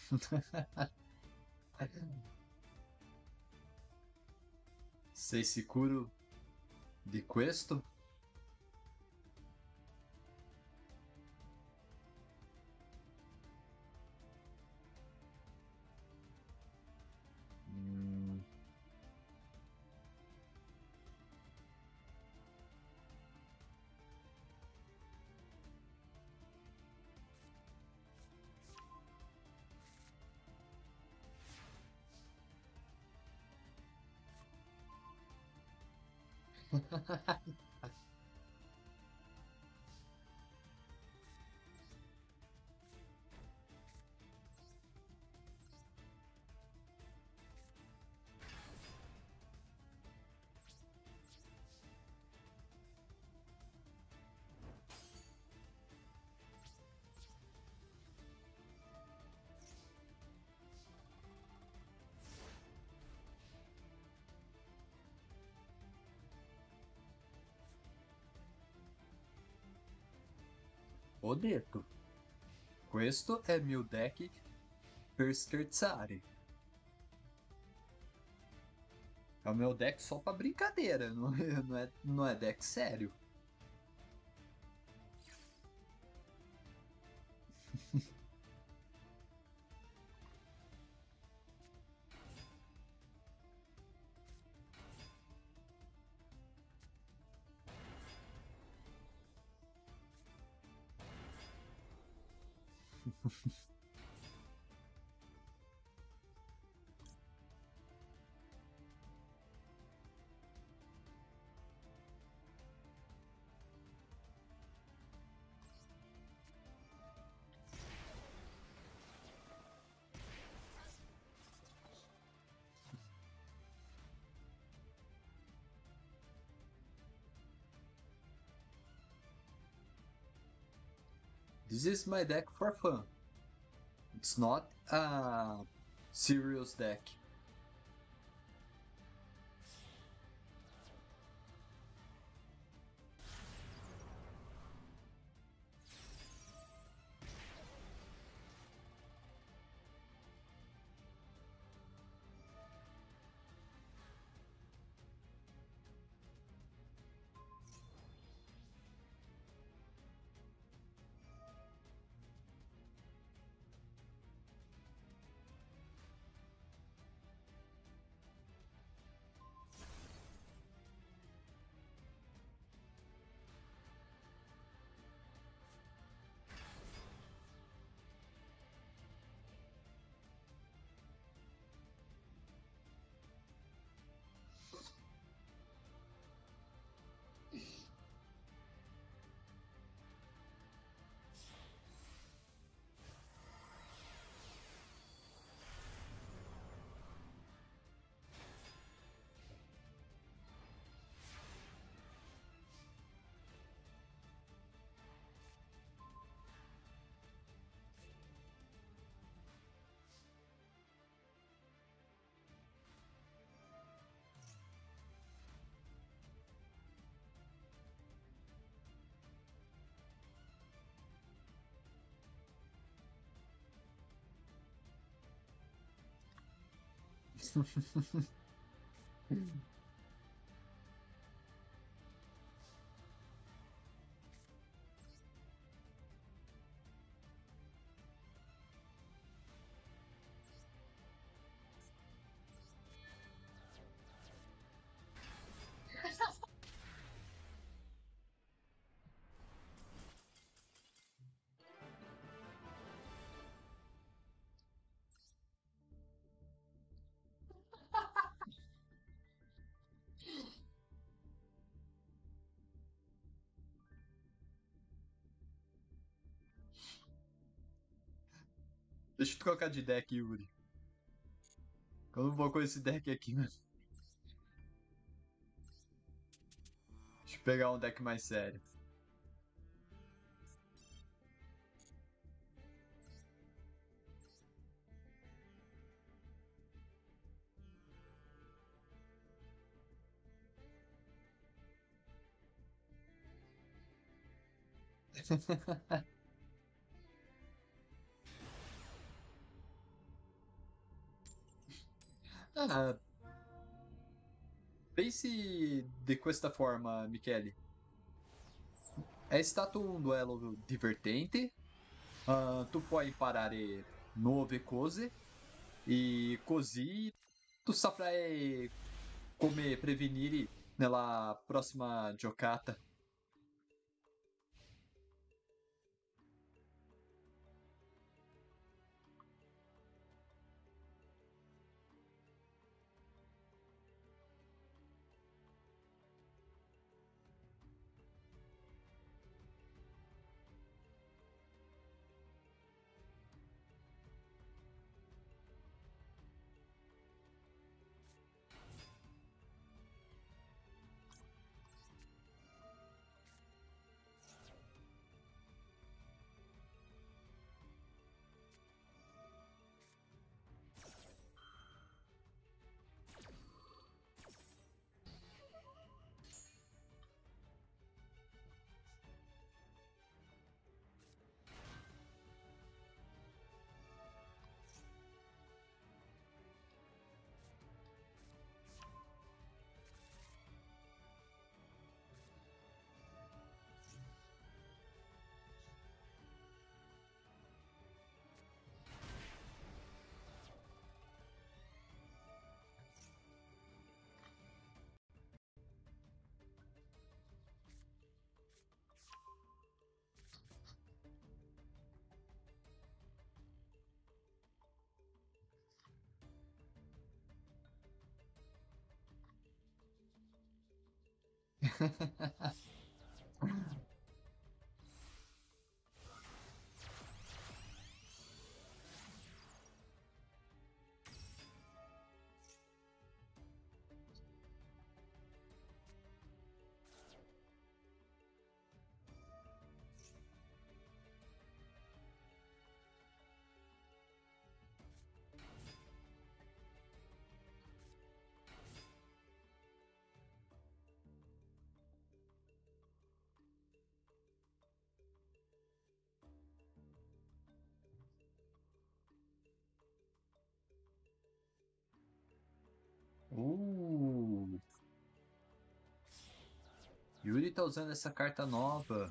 Sei sicuro di questo? Mm, Ho detto, questo è il mio deck per scherzare. É o meu deck só pra brincadeira, não é deck sério. This is my deck for fun. It's not a serious deck. Deixa eu trocar de deck, Yuri. Eu não vou com esse deck aqui, né? Deixa eu pegar um deck mais sério. Ah, pense di questa forma, Michele. È stato un duello divertente. Tu puoi imparare nuove cose e così tu saprai come prevenire nella prossima giocata. Uh, Yuri tá usando essa carta nova.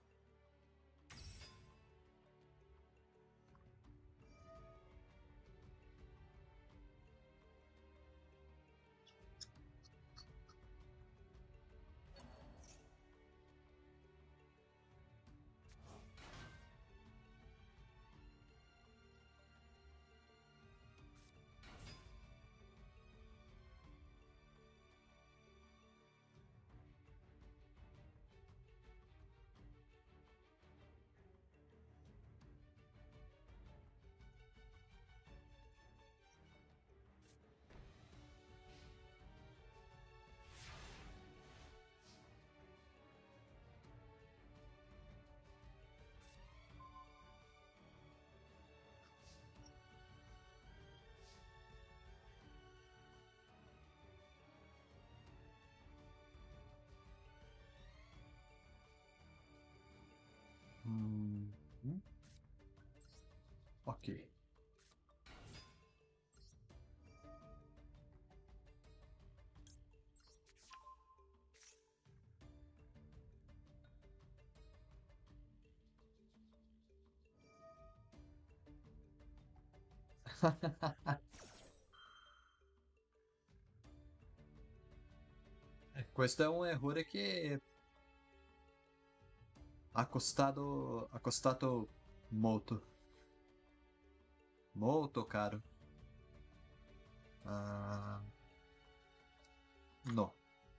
Hum, ok. Questo è un errore che ha costato molto, molto caro. Ah, no.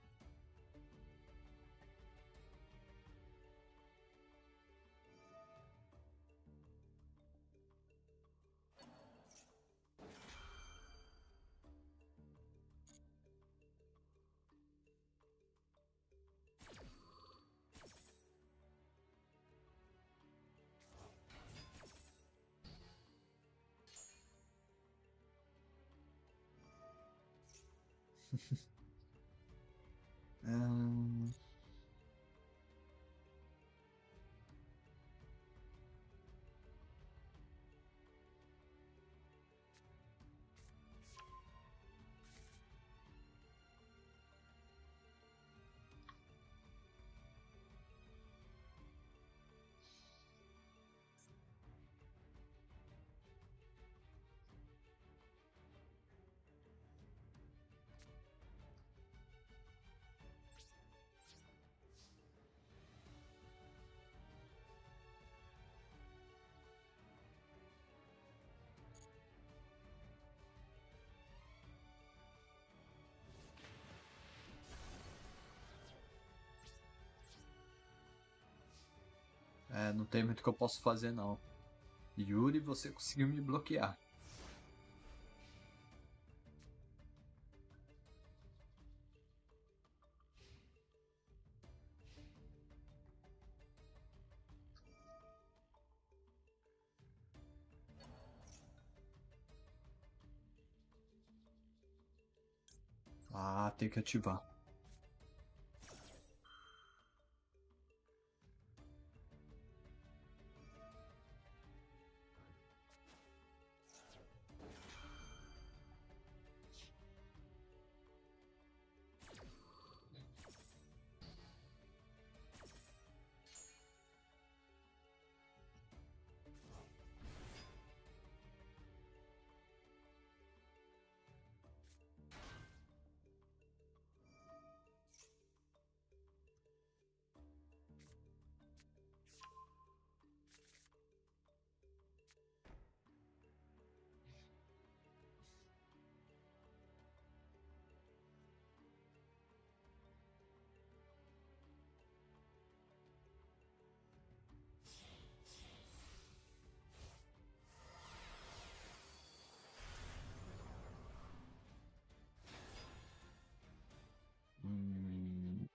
Ah, É, não tem muito que eu posso fazer não. Yuri, você conseguiu me bloquear. Ah, tem que ativar. Hum,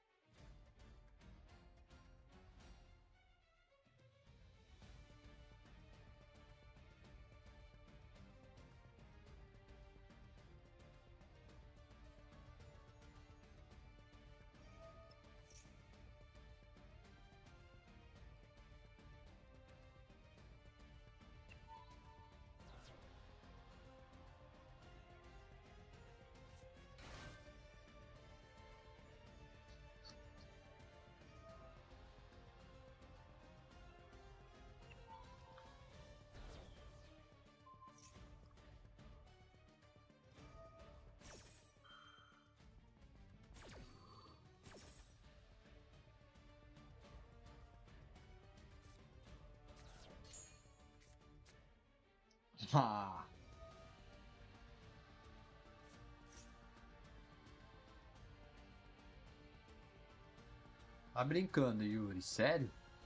Ah, tá brincando, Yuri? Sério?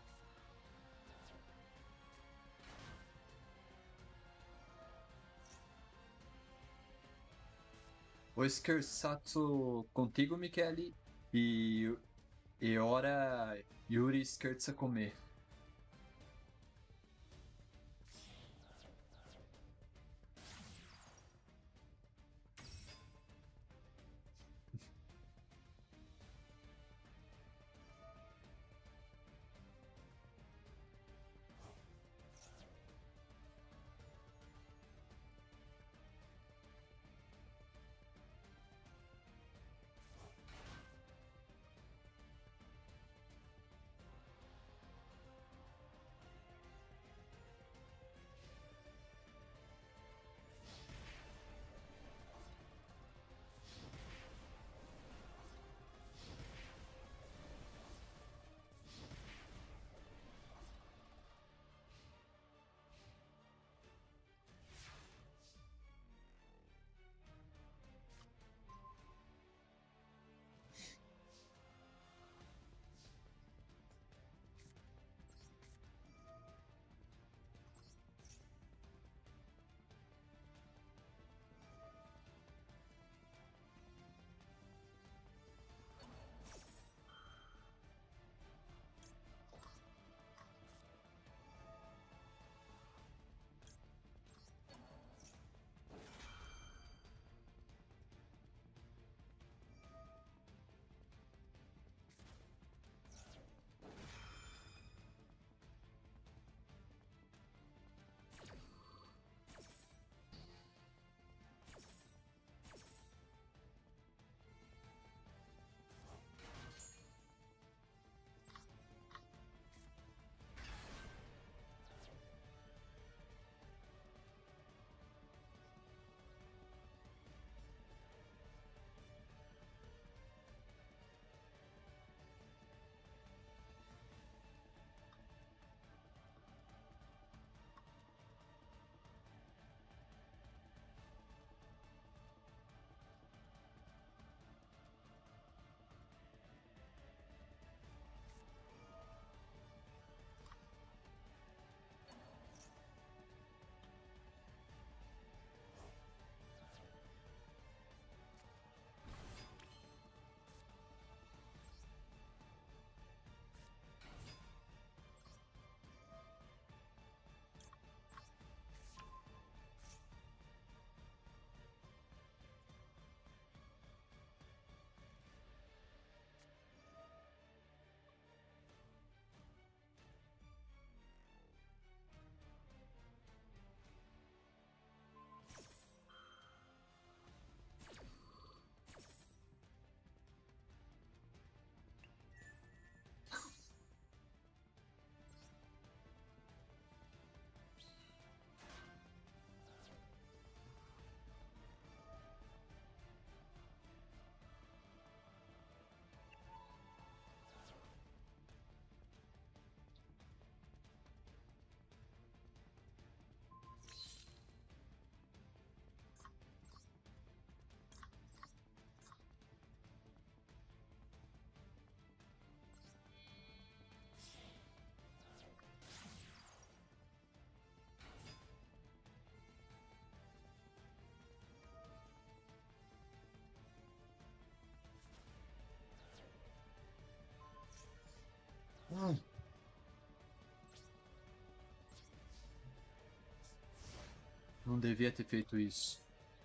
O scherzato contigo, Michele, e, e ora Yuri scherza con me. não devia ter feito isso.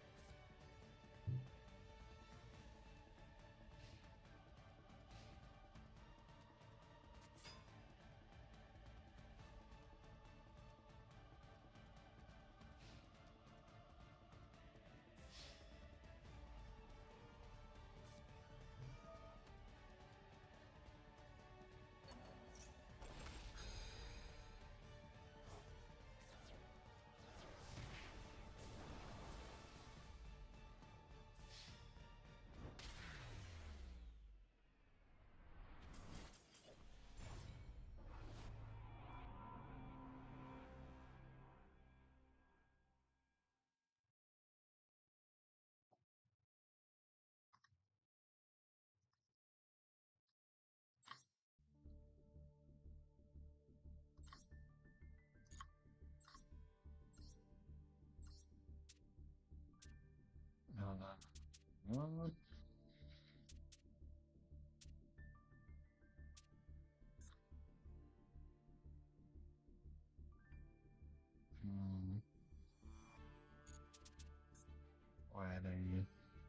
Olha aí.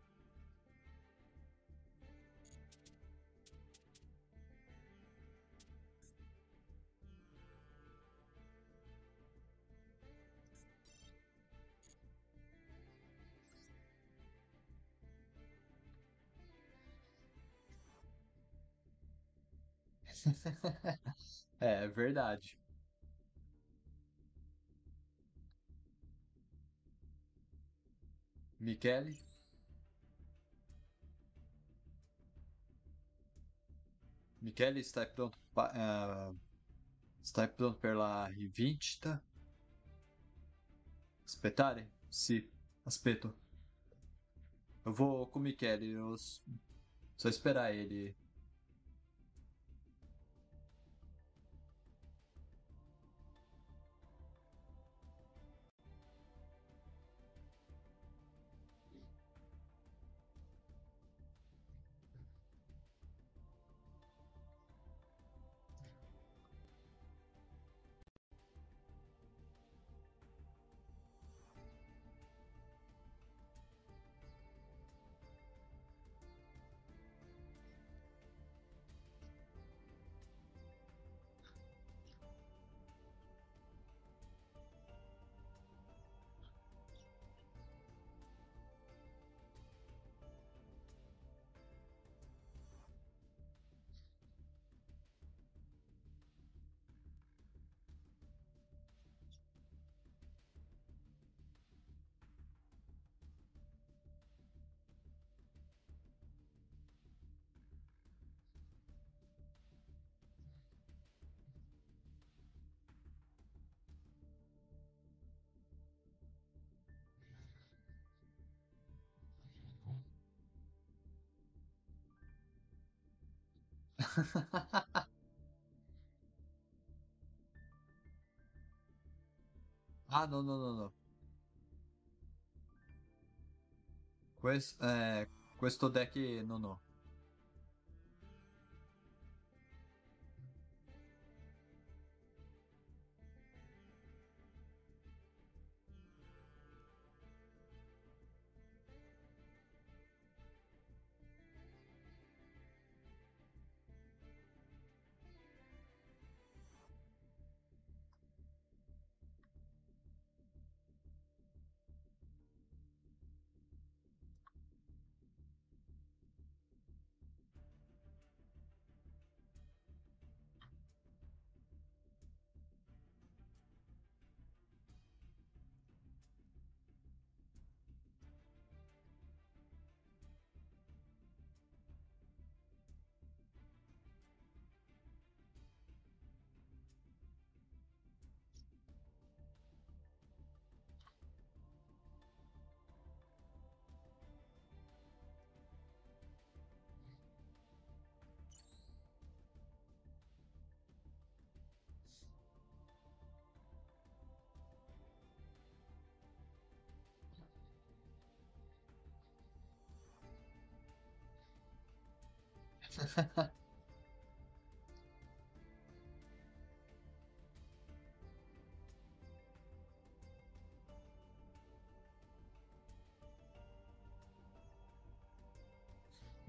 É verdade. Michele? Michele, stai pronto per la rivincita? Aspettare? Sì, aspetto. Eu vou com o Michele, só esperar ele. Ah, não, não, não, não. Questo deck, não, não.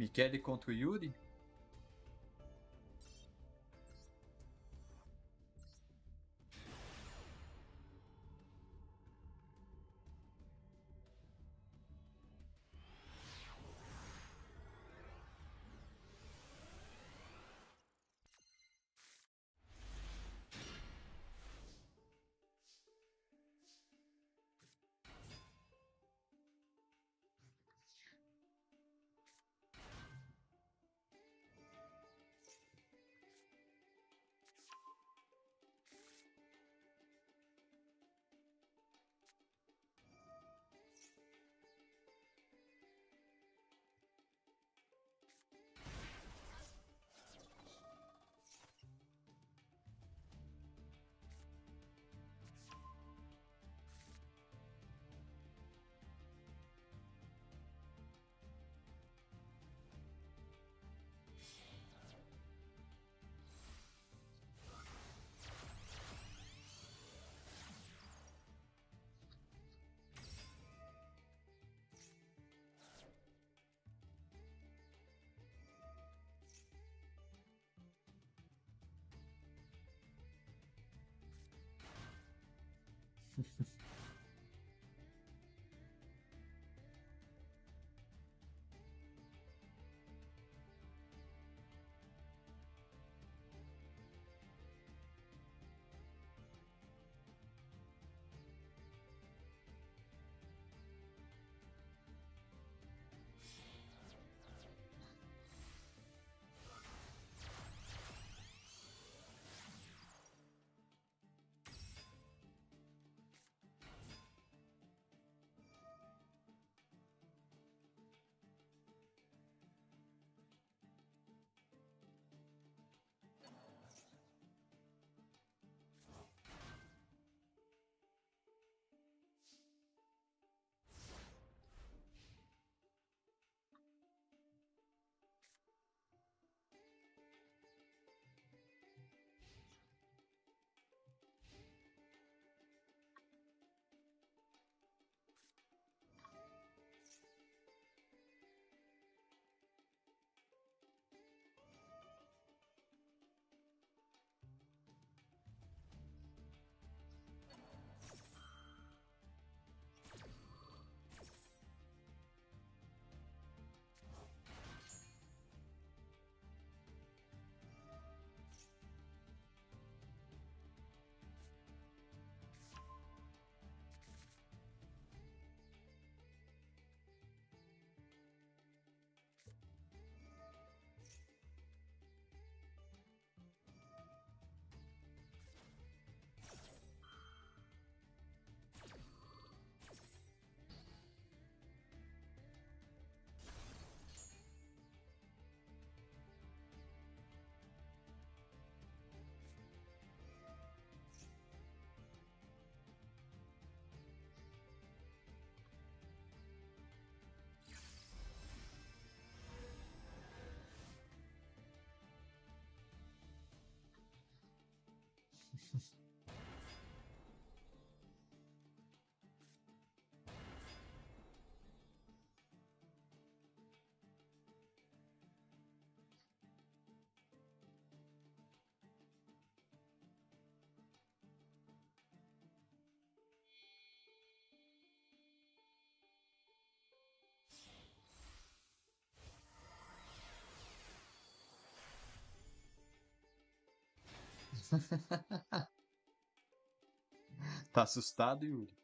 Michele contra o Yuri? Tá assustado, Yuri?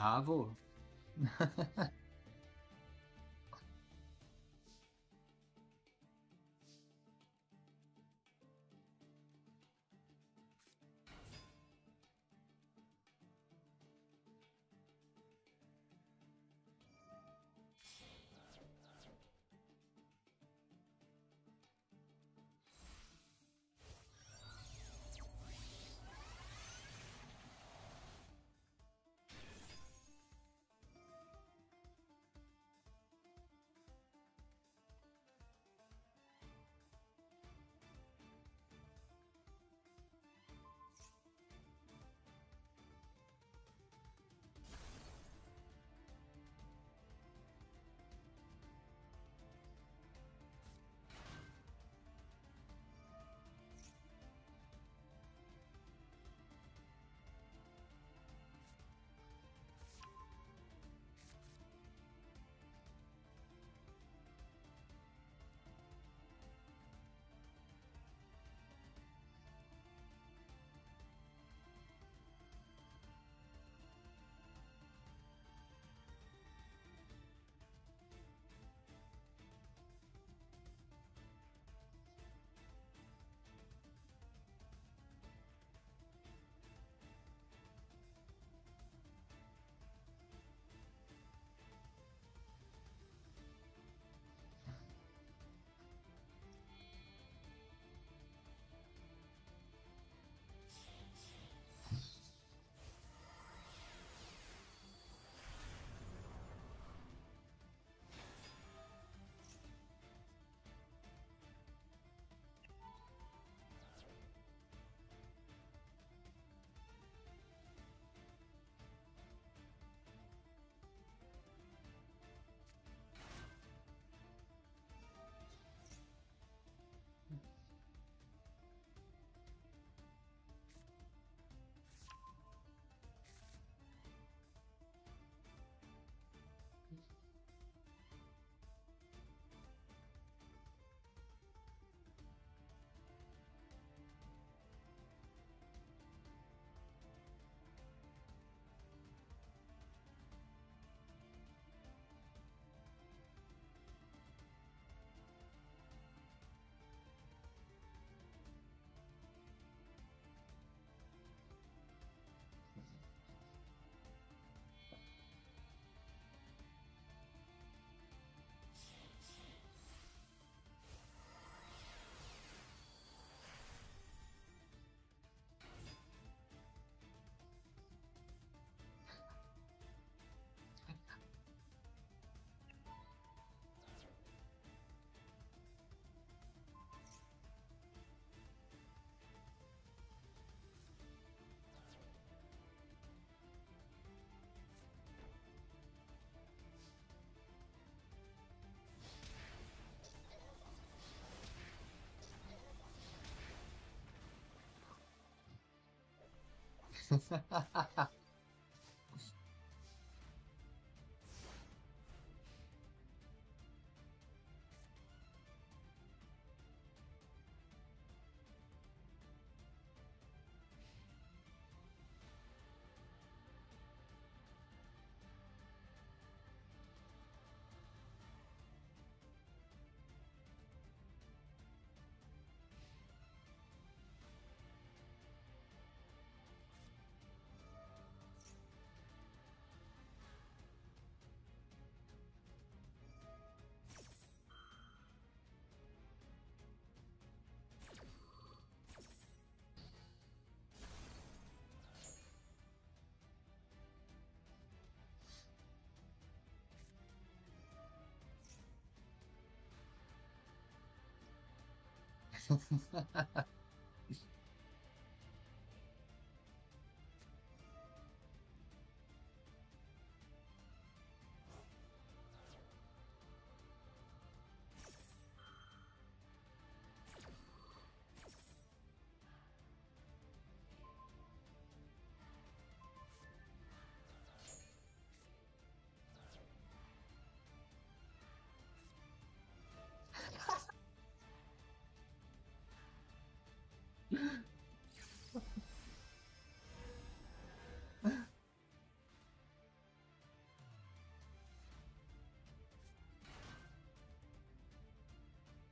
Bravo!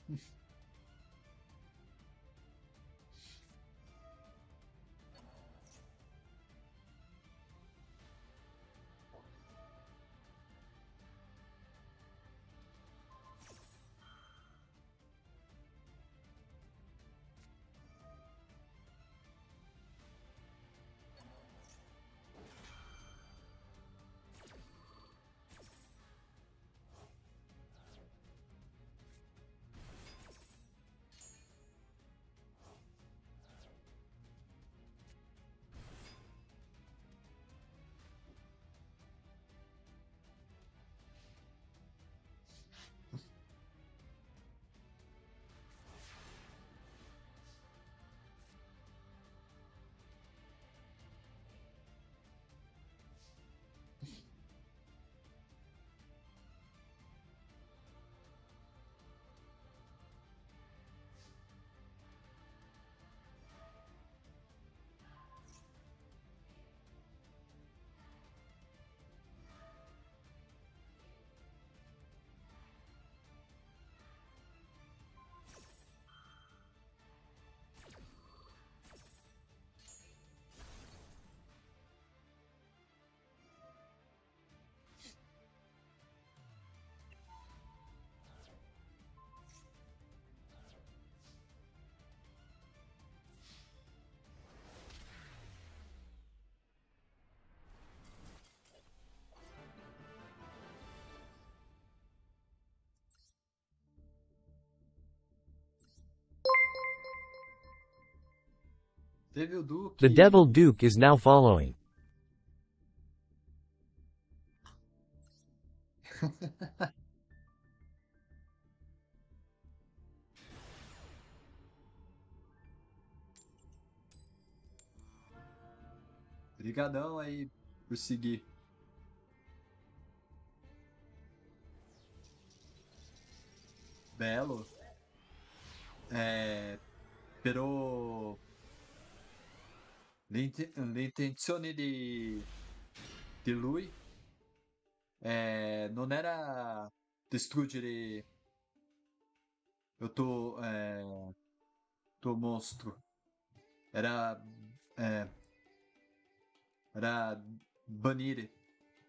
Teve o Duke. The Devil Duke is now following. Obrigadão aí por seguir. Belo. Però l'intenzione di lui non era distruggere il tuo mostro. Era banire.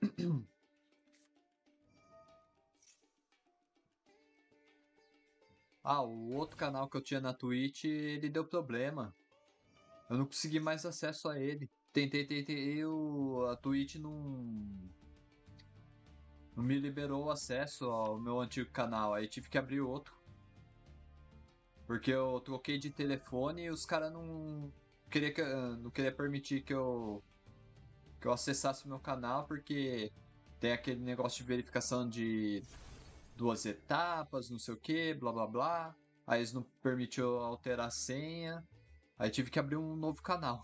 Ah, o outro canal que eu tinha na Twitch, ele deu problema. Eu não consegui mais acesso a ele. Tentei, a Twitch não me liberou o acesso ao meu antigo canal. Aí tive que abrir outro. Porque eu troquei de telefone e os caras não queria permitir que eu acessasse o meu canal, porque tem aquele negócio de verificação de 2 etapas, não sei o que, blá blá blá. Aí eles não permitiu alterar a senha. Aí tive que abrir um novo canal.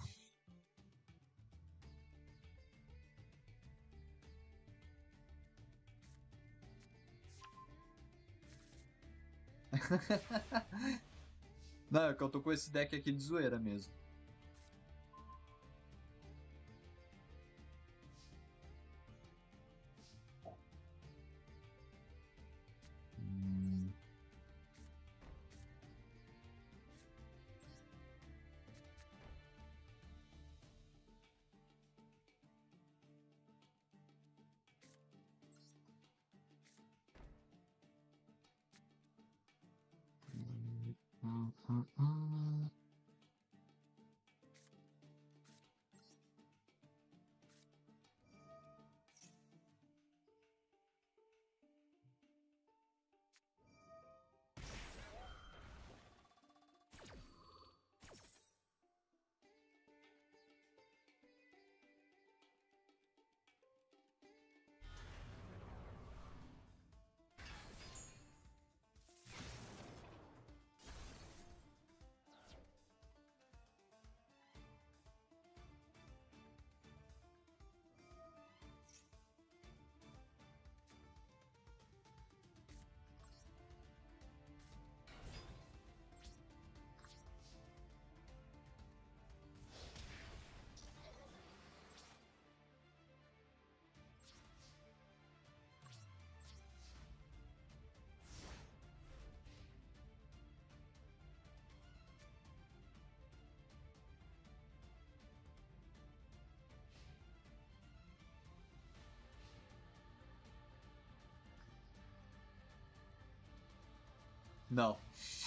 Não, é que eu tô com esse deck aqui de zoeira mesmo. Não.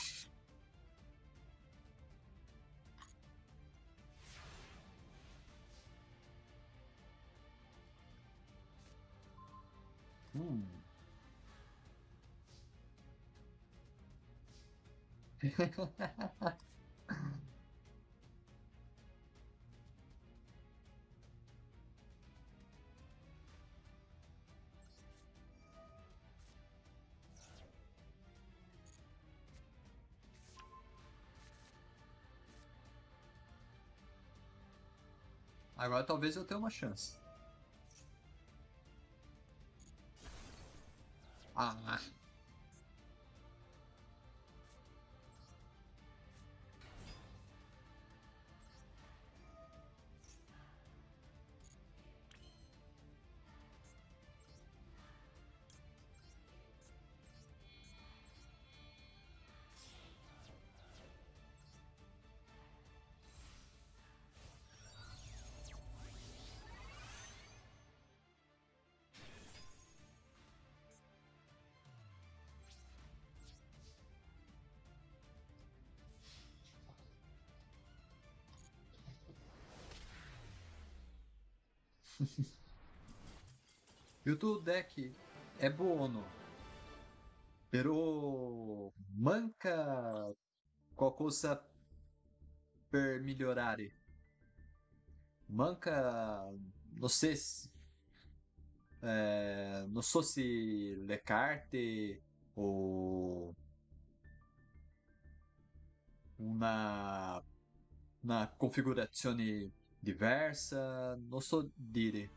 Hum. Agora talvez eu tenha uma chance. Ah, e o teu deck é buono, pero manca qualcosa per migliorare. Manca, não sei se, non so se le carte o una, una configurazione diversa, non so dire.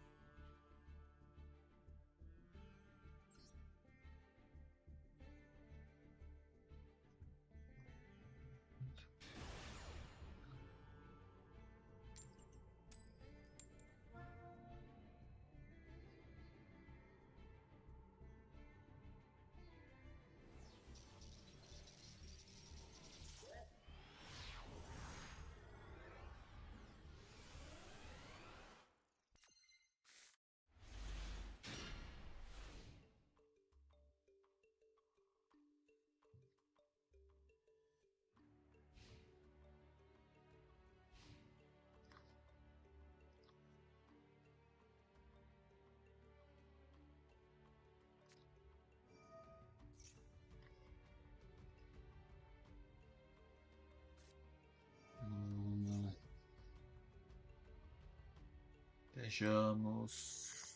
Vejamos.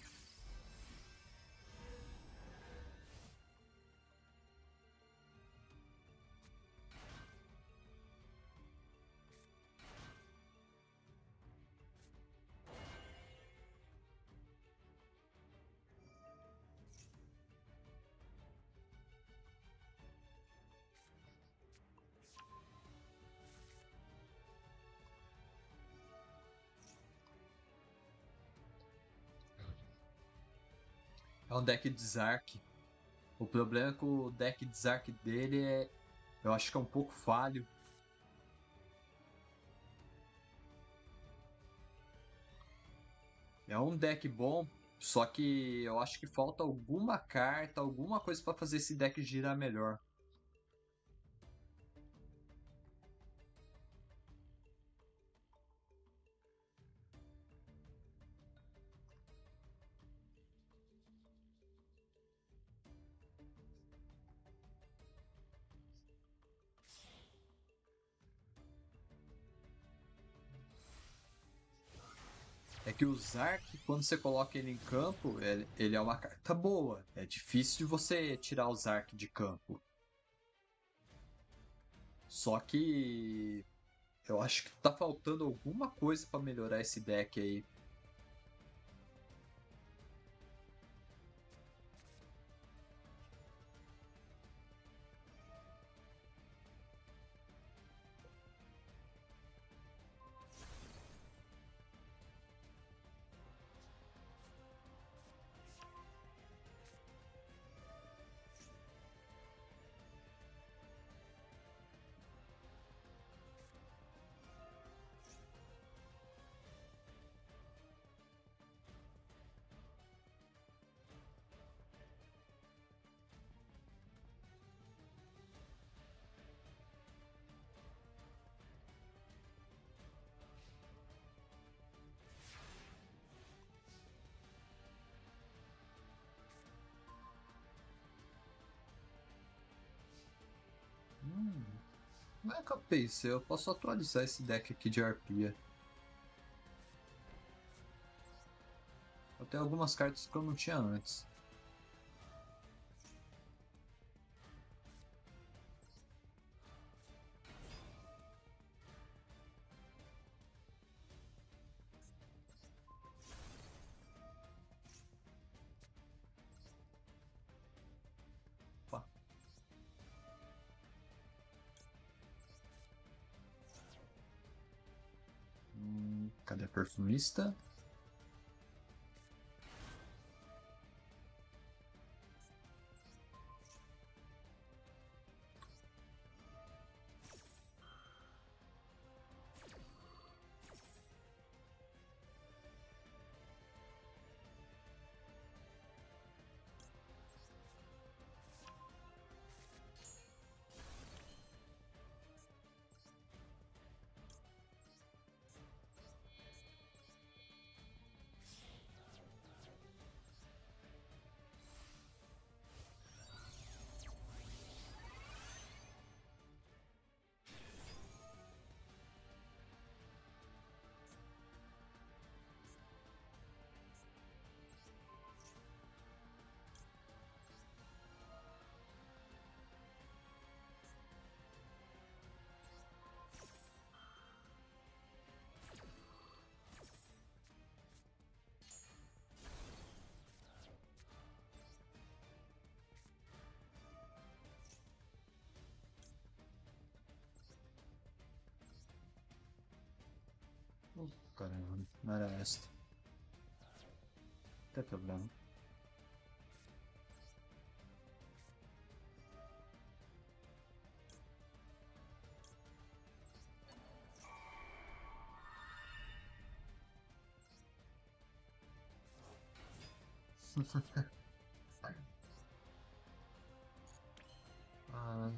É um deck de Zark. O problema é que o deck de Zark dele é. Eu acho que é um pouco falho. É um deck bom, só que eu acho que falta alguma carta, alguma coisa pra fazer esse deck girar melhor. É que o Zark, quando você coloca ele em campo, ele é uma carta boa. É difícil de você tirar o Zark de campo. Só que eu acho que tá faltando alguma coisa pra melhorar esse deck aí. Como é que eu pensei? Eu posso atualizar esse deck aqui de arpia. Eu tenho algumas cartas que eu não tinha antes. Opa. Cadê a perfumista? Caramba, não era esta. Não tem problema. Ah,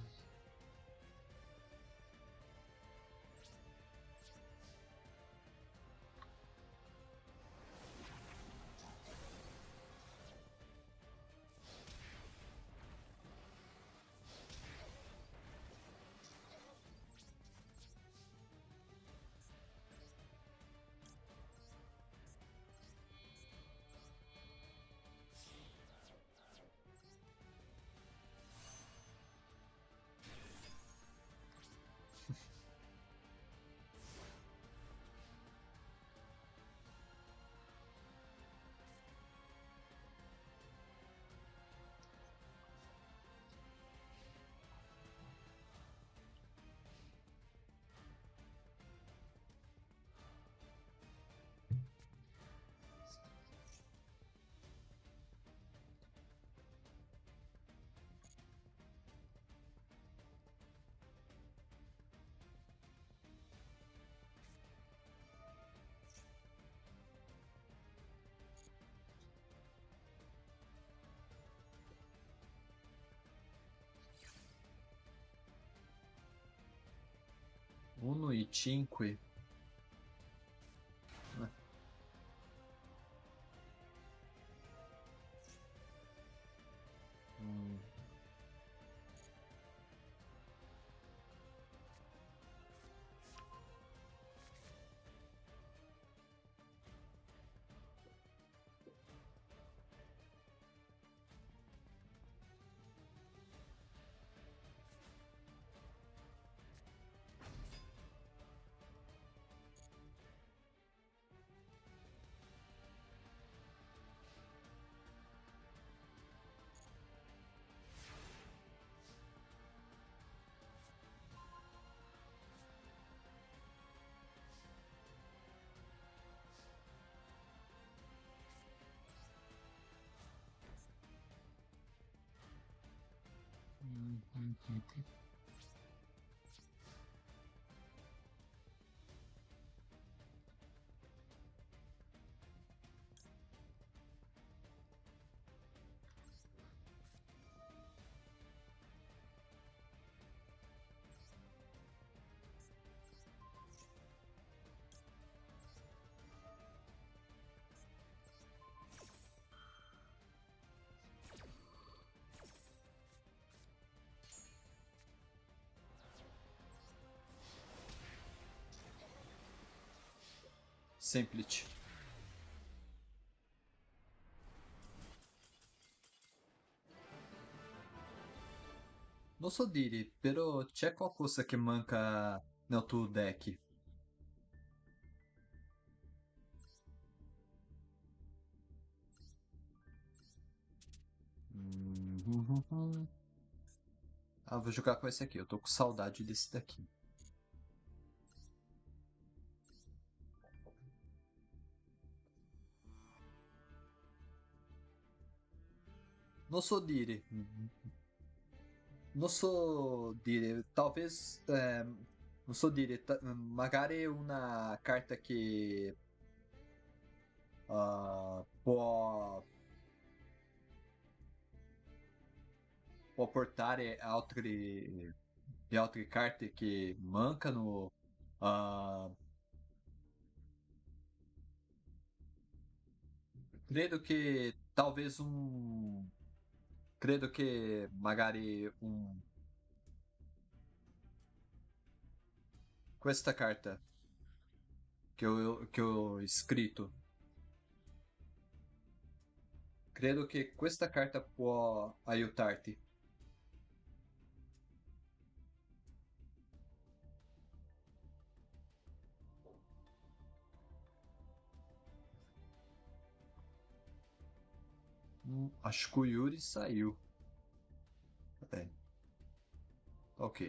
𝗦cije𝗰𝗶𝗹. Hum. semplice. Non so dire, però c'è qualcosa che manca nel tuo deck. Ah, vou jogar com esse aqui. Eu tô com saudade desse daqui. Não sou dire. Non so dire, talvez. Non so dire, magari una carta che può, può portare le altre carte che mancano. ah, credo che talvez credo che magari questa carta che ho scritto. Credo che questa carta può aiutarti. Acho que o Yuri saiu. É. Ok.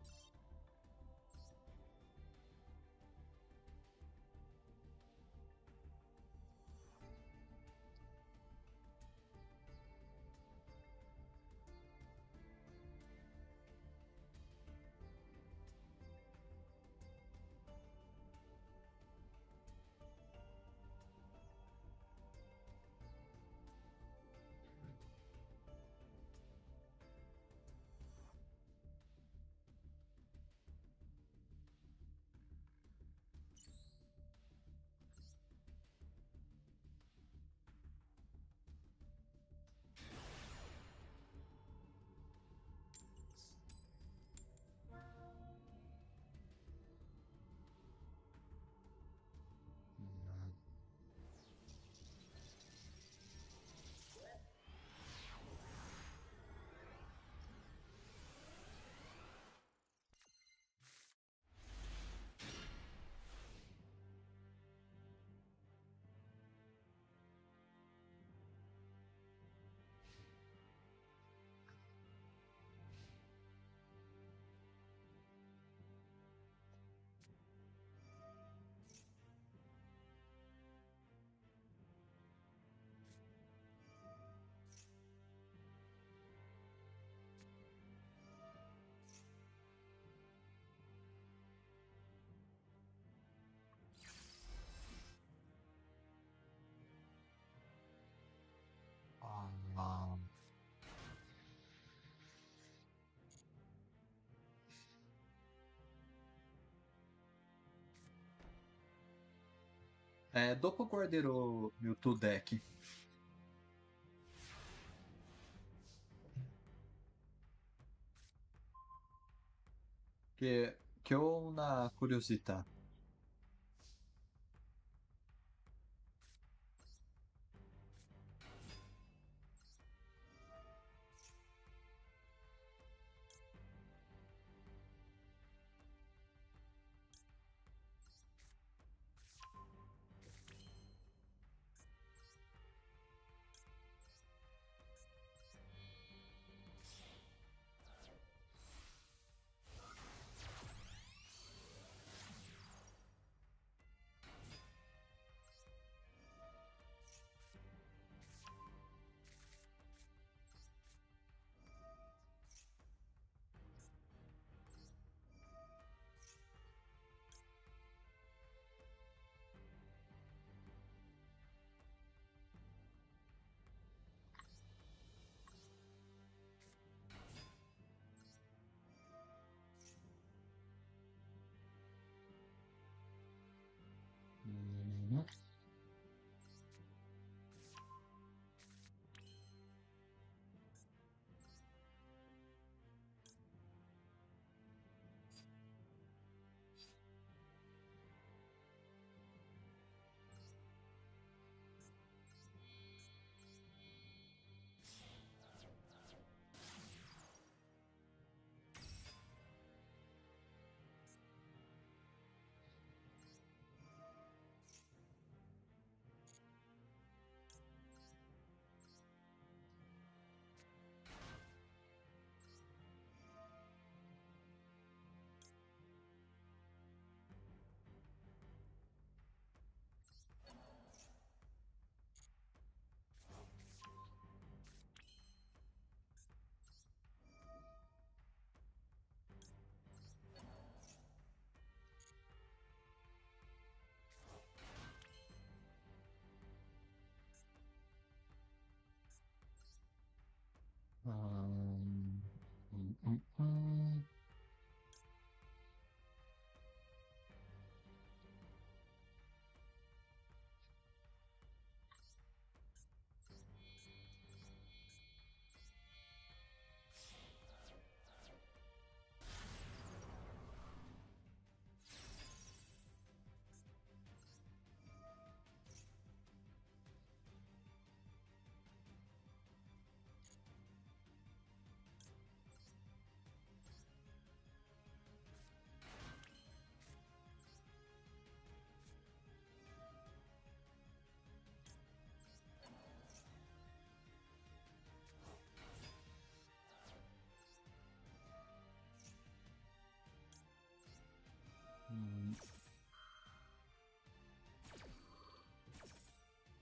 Ah, dopo guarderò il tuo deck. Che ho una curiosità.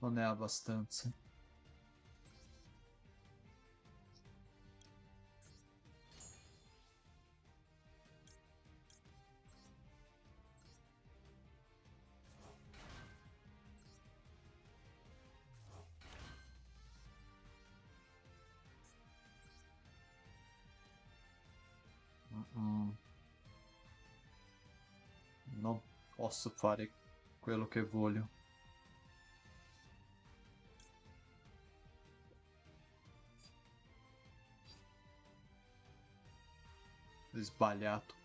non è abbastanza. Non posso fare quello che voglio. Sbagliato.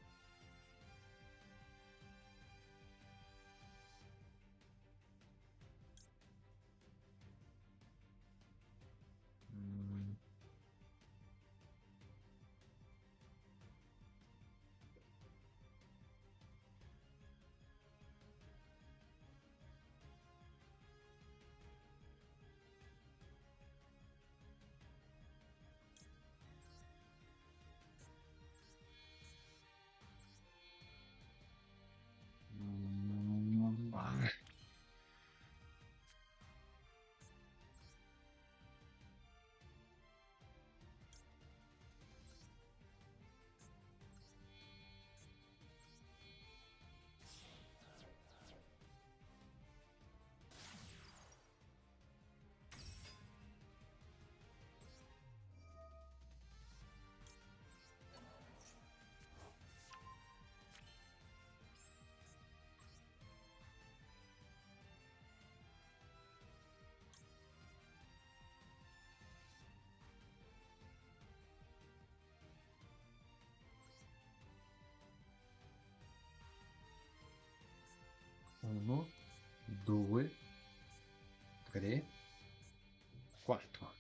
Uno, due, tre, quattro.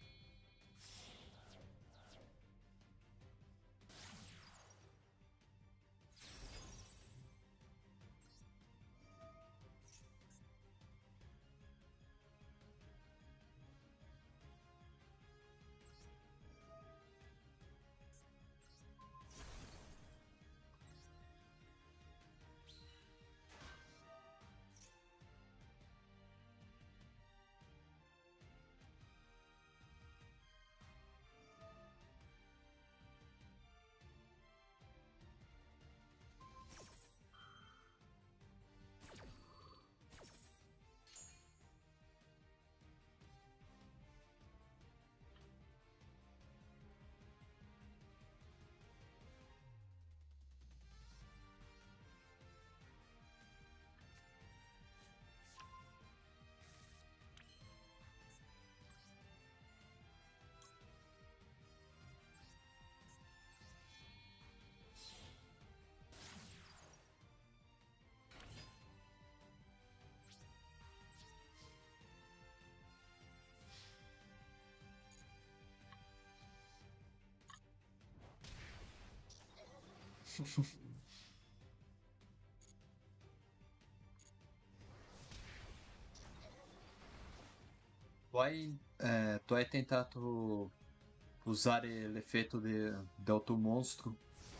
Tu hai tentato usare l'effetto del monstro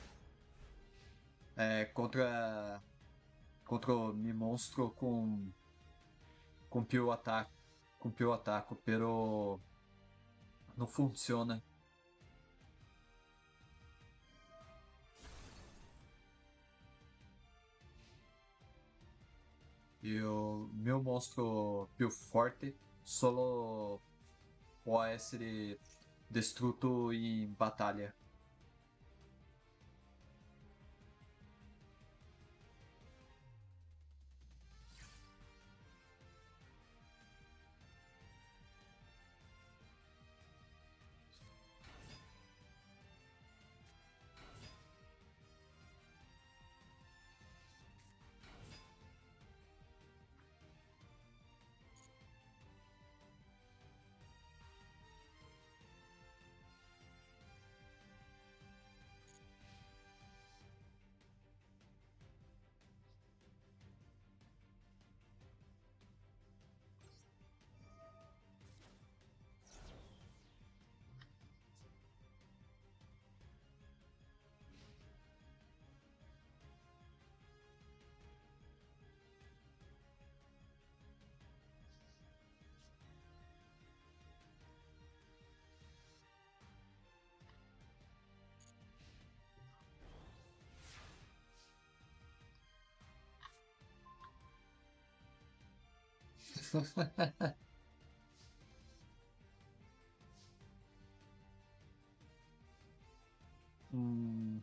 contro il mio mostro con più attacco, però non funziona. Il mio mostro più forte solo può essere distrutto in battaglia. hum,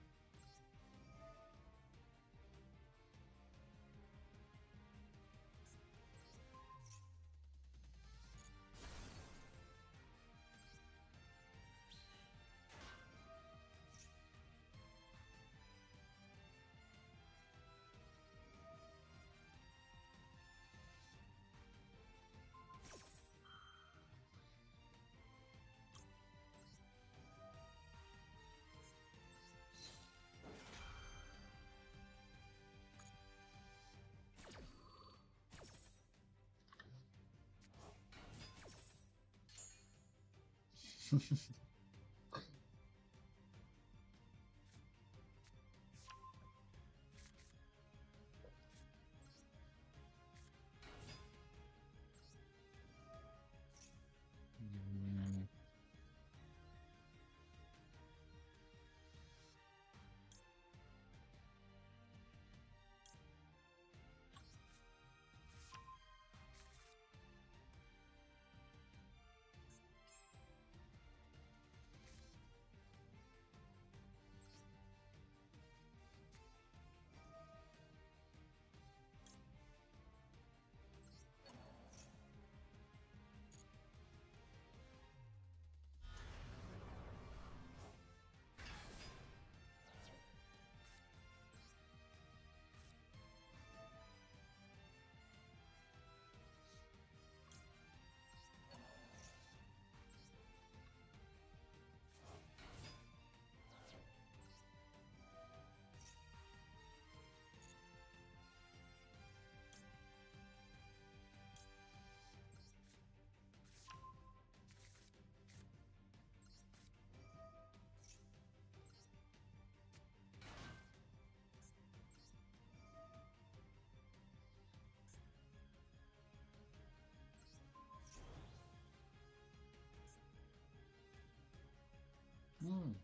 hum. Hum.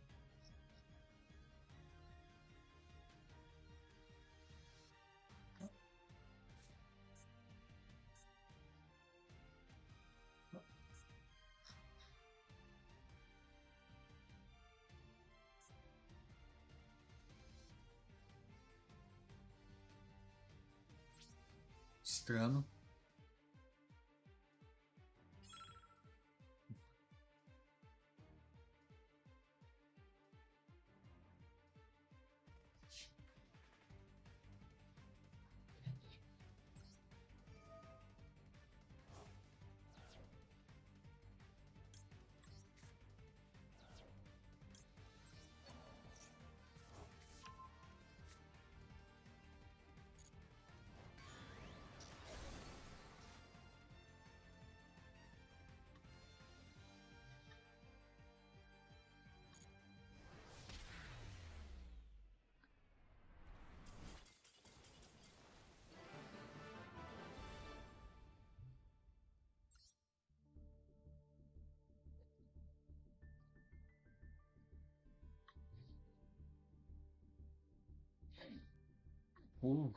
Estranho. Uh.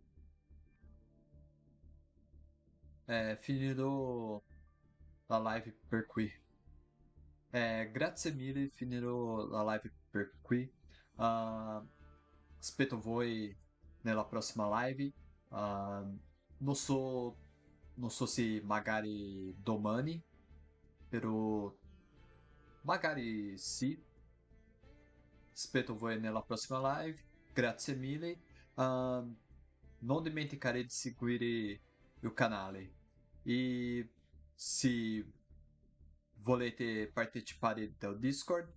Finirò la live per qui. Grazie mille, finirò la live per qui. Ah, aspetto voi nella prossima live. Ah, non so, non so se magari domani, però magari sì. Aspetto voi nella prossima live. Grazie mille. Ah, non dimenticare di seguire il canale. E se volete partecipare del Discord,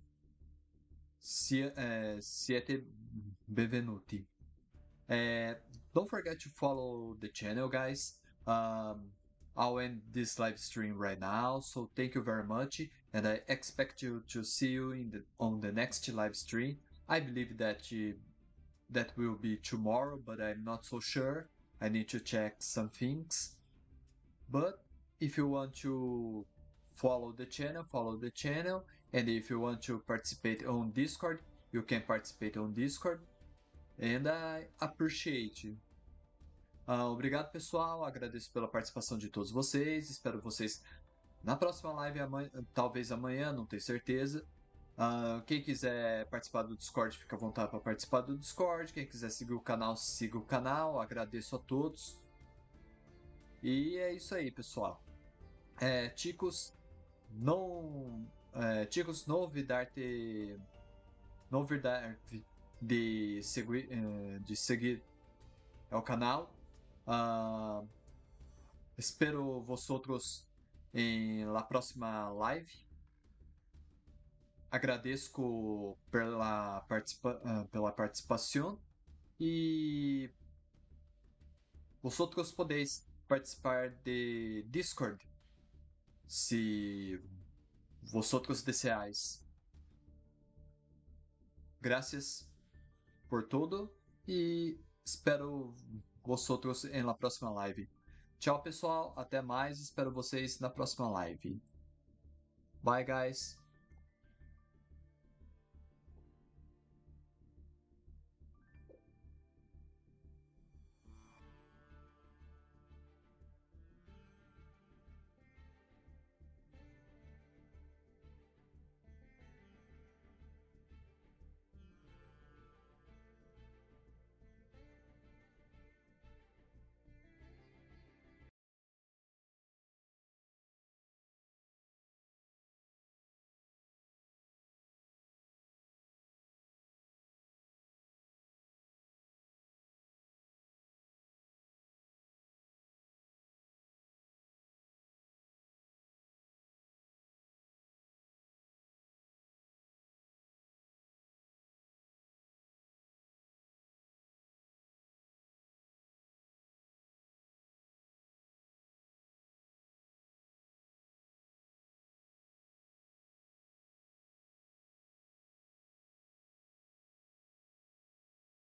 siete benvenuti. Don't forget to follow the channel, guys. I'll end this live stream right now, so thank you very much, and I expect you to see you on the next live stream. I believe that will be tomorrow, but I'm not so sure. I need to check some things. But if you want to follow the channel, and if you want to participate on Discord, you can participate on Discord, and I appreciate you. Obrigado, pessoal. Agradeço pela participação de todos vocês. Espero vocês na próxima live, talvez amanhã, não tenho certeza. Quem quiser participar do Discord, fica à vontade para participar do Discord. Quem quiser seguir o canal, siga o canal. Agradeço a todos. E é isso aí, pessoal. Chicos, chicos, não olvidar de seguir o canal. Espero vosotros em la próxima live. Agradeço pela participação e vosotros podéis participar de Discord se vosotros deseáis. Gracias por todo e espero vosotros em la próxima live. Tchau, pessoal. Até mais. Espero vocês na próxima live. Bye, guys.